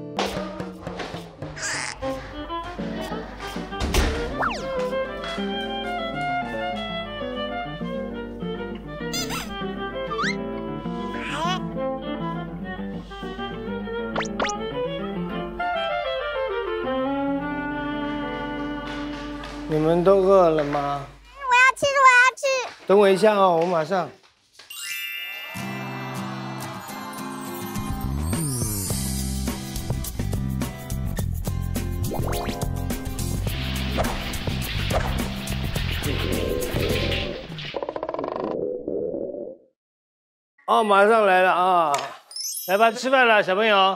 你们都饿了吗？ 我要吃，我要吃。 等我一下哦，我马上。哦，马上来了啊！来吧，吃饭了，小朋友。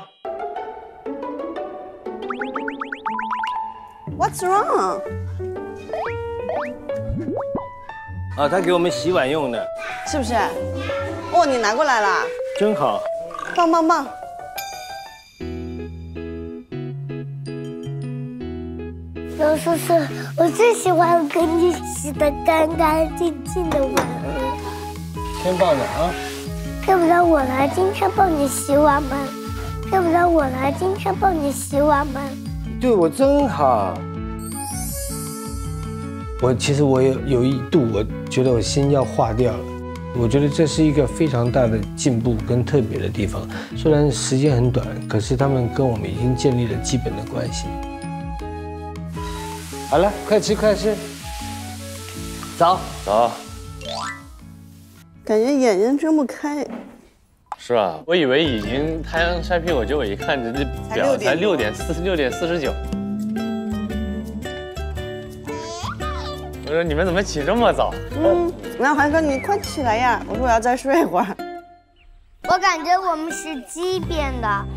What's wrong？ 啊，他给我们洗碗用的， 是不是？哦，你拿过来了， 真好。 棒棒棒！ 刘叔叔，我最喜欢给你洗的干干净净的碗了。 真棒的啊！ 要不然我来今天帮你洗碗吗？要不然我来今天帮你洗碗吗？ 对我真好。我其实我有有一度，我觉得我心要化掉了。我觉得这是一个非常大的进步跟特别的地方。虽然时间很短，可是他们跟我们已经建立了基本的关系。好了，快吃快吃，走走。 感觉眼睛睁不开。 是啊，我以为已经太阳晒屁股，结果一看这这表才六点四六点四十九。我说你们怎么起这么早？ 嗯，然后还说你快起来呀！我说我要再睡会儿。 我感觉我们是鸡变的。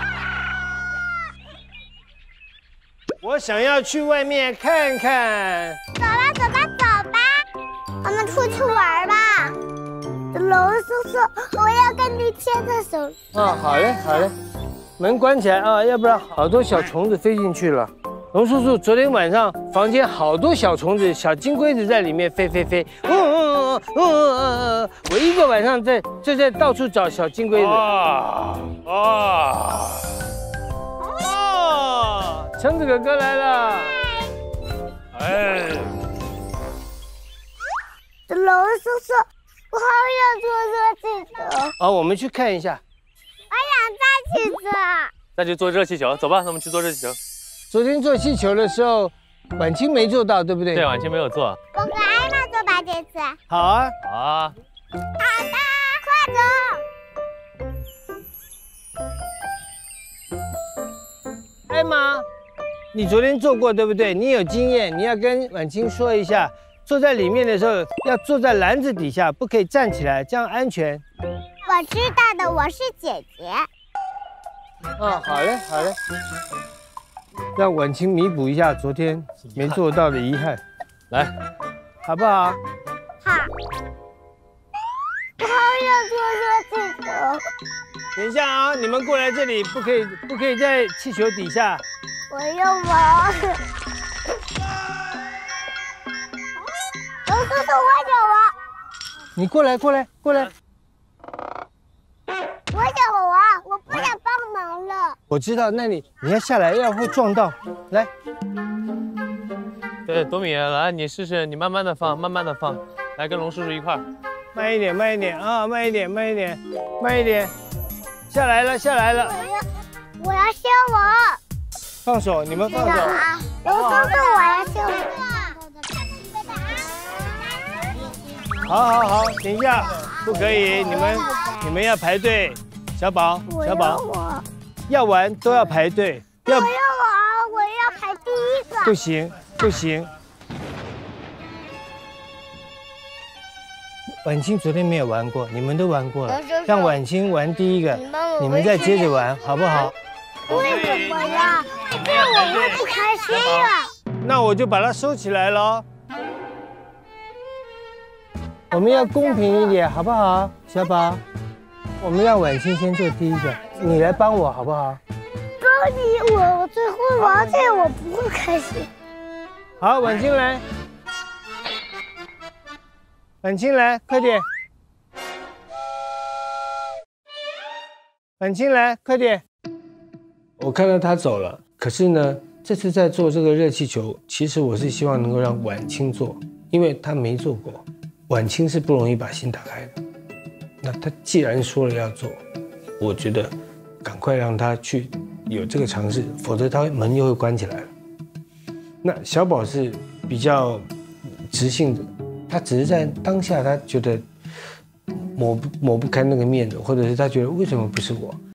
我想要去外面看看。 走吧，走吧，走吧，我们出去玩吧。 龙叔叔，我要跟你牵着手。 啊，好嘞，好嘞，门关起来啊，要不然好多小虫子飞进去了。龙叔叔，昨天晚上房间好多小虫子、小金龟子在里面飞飞飞。嗯嗯嗯嗯嗯嗯，我一个晚上在就在到处找小金龟子。啊啊啊！橙子哥哥来了。哎， 龙叔叔。 我好想坐热气球。 好，我们去看一下。 我想再去坐。 再去坐热气球，走吧，那我们去坐热气球。 昨天坐气球的时候，婉清没做到，对不对？ 对，婉清没有做。 我和艾玛做吧，这次。 好啊。 好啊。 好的，快走。艾玛，你昨天做过，对不对？你有经验，你要跟婉清说一下。 坐在里面的时候，要坐在篮子底下，不可以站起来，这样安全。 我知道的，我是姐姐。 啊，好嘞，好嘞，让婉清弥补一下昨天没做到的遗憾，来，好不好？ 好。我好想坐热气球。 等一下啊，你们过来这里，不可以，不可以在气球底下。 我要玩。 龙叔叔，我想玩。 你过来，过来，过来。 我想玩，我不想帮忙了。 我知道，那你你要下来，要会撞到。来。 对，多米，来，你试试，你慢慢的放，慢慢的放，来跟龙叔叔一块儿。 慢一点，慢一点啊，慢一点，慢一点，慢一点。下来了，下来了。 我要，我要先玩。 放手，你们放手。 啊，龙叔叔，我要先玩。 好好好，等一下。 不可以，你们你们要排队。小宝， 我要小宝， 我， 要玩都要排队，要我要玩，我要排第一个。 不行不行。婉清昨天没有玩过，你们都玩过了，让婉清玩第一个，你们再接着玩，好不好？ 为什么呀？这样我会不开心啊。 那我就把它收起来喽。我们要公平一点，好不好，小宝？我们让婉清先做第一个，你来帮我好不好？ 帮你，我我最会玩，这样我不会开心。 好，婉清来，婉清来，快点。婉清来，快点。我看到他走了，可是呢，这次在做这个热气球，其实我是希望能够让婉清做，因为他没做过。婉清是不容易把心打开的。那他既然说了要做，我觉得赶快让他去有这个尝试，否则他门又会关起来了。那小宝是比较直性的，他只是在当下他觉得抹不抹不开那个面子，或者是他觉得为什么不是我？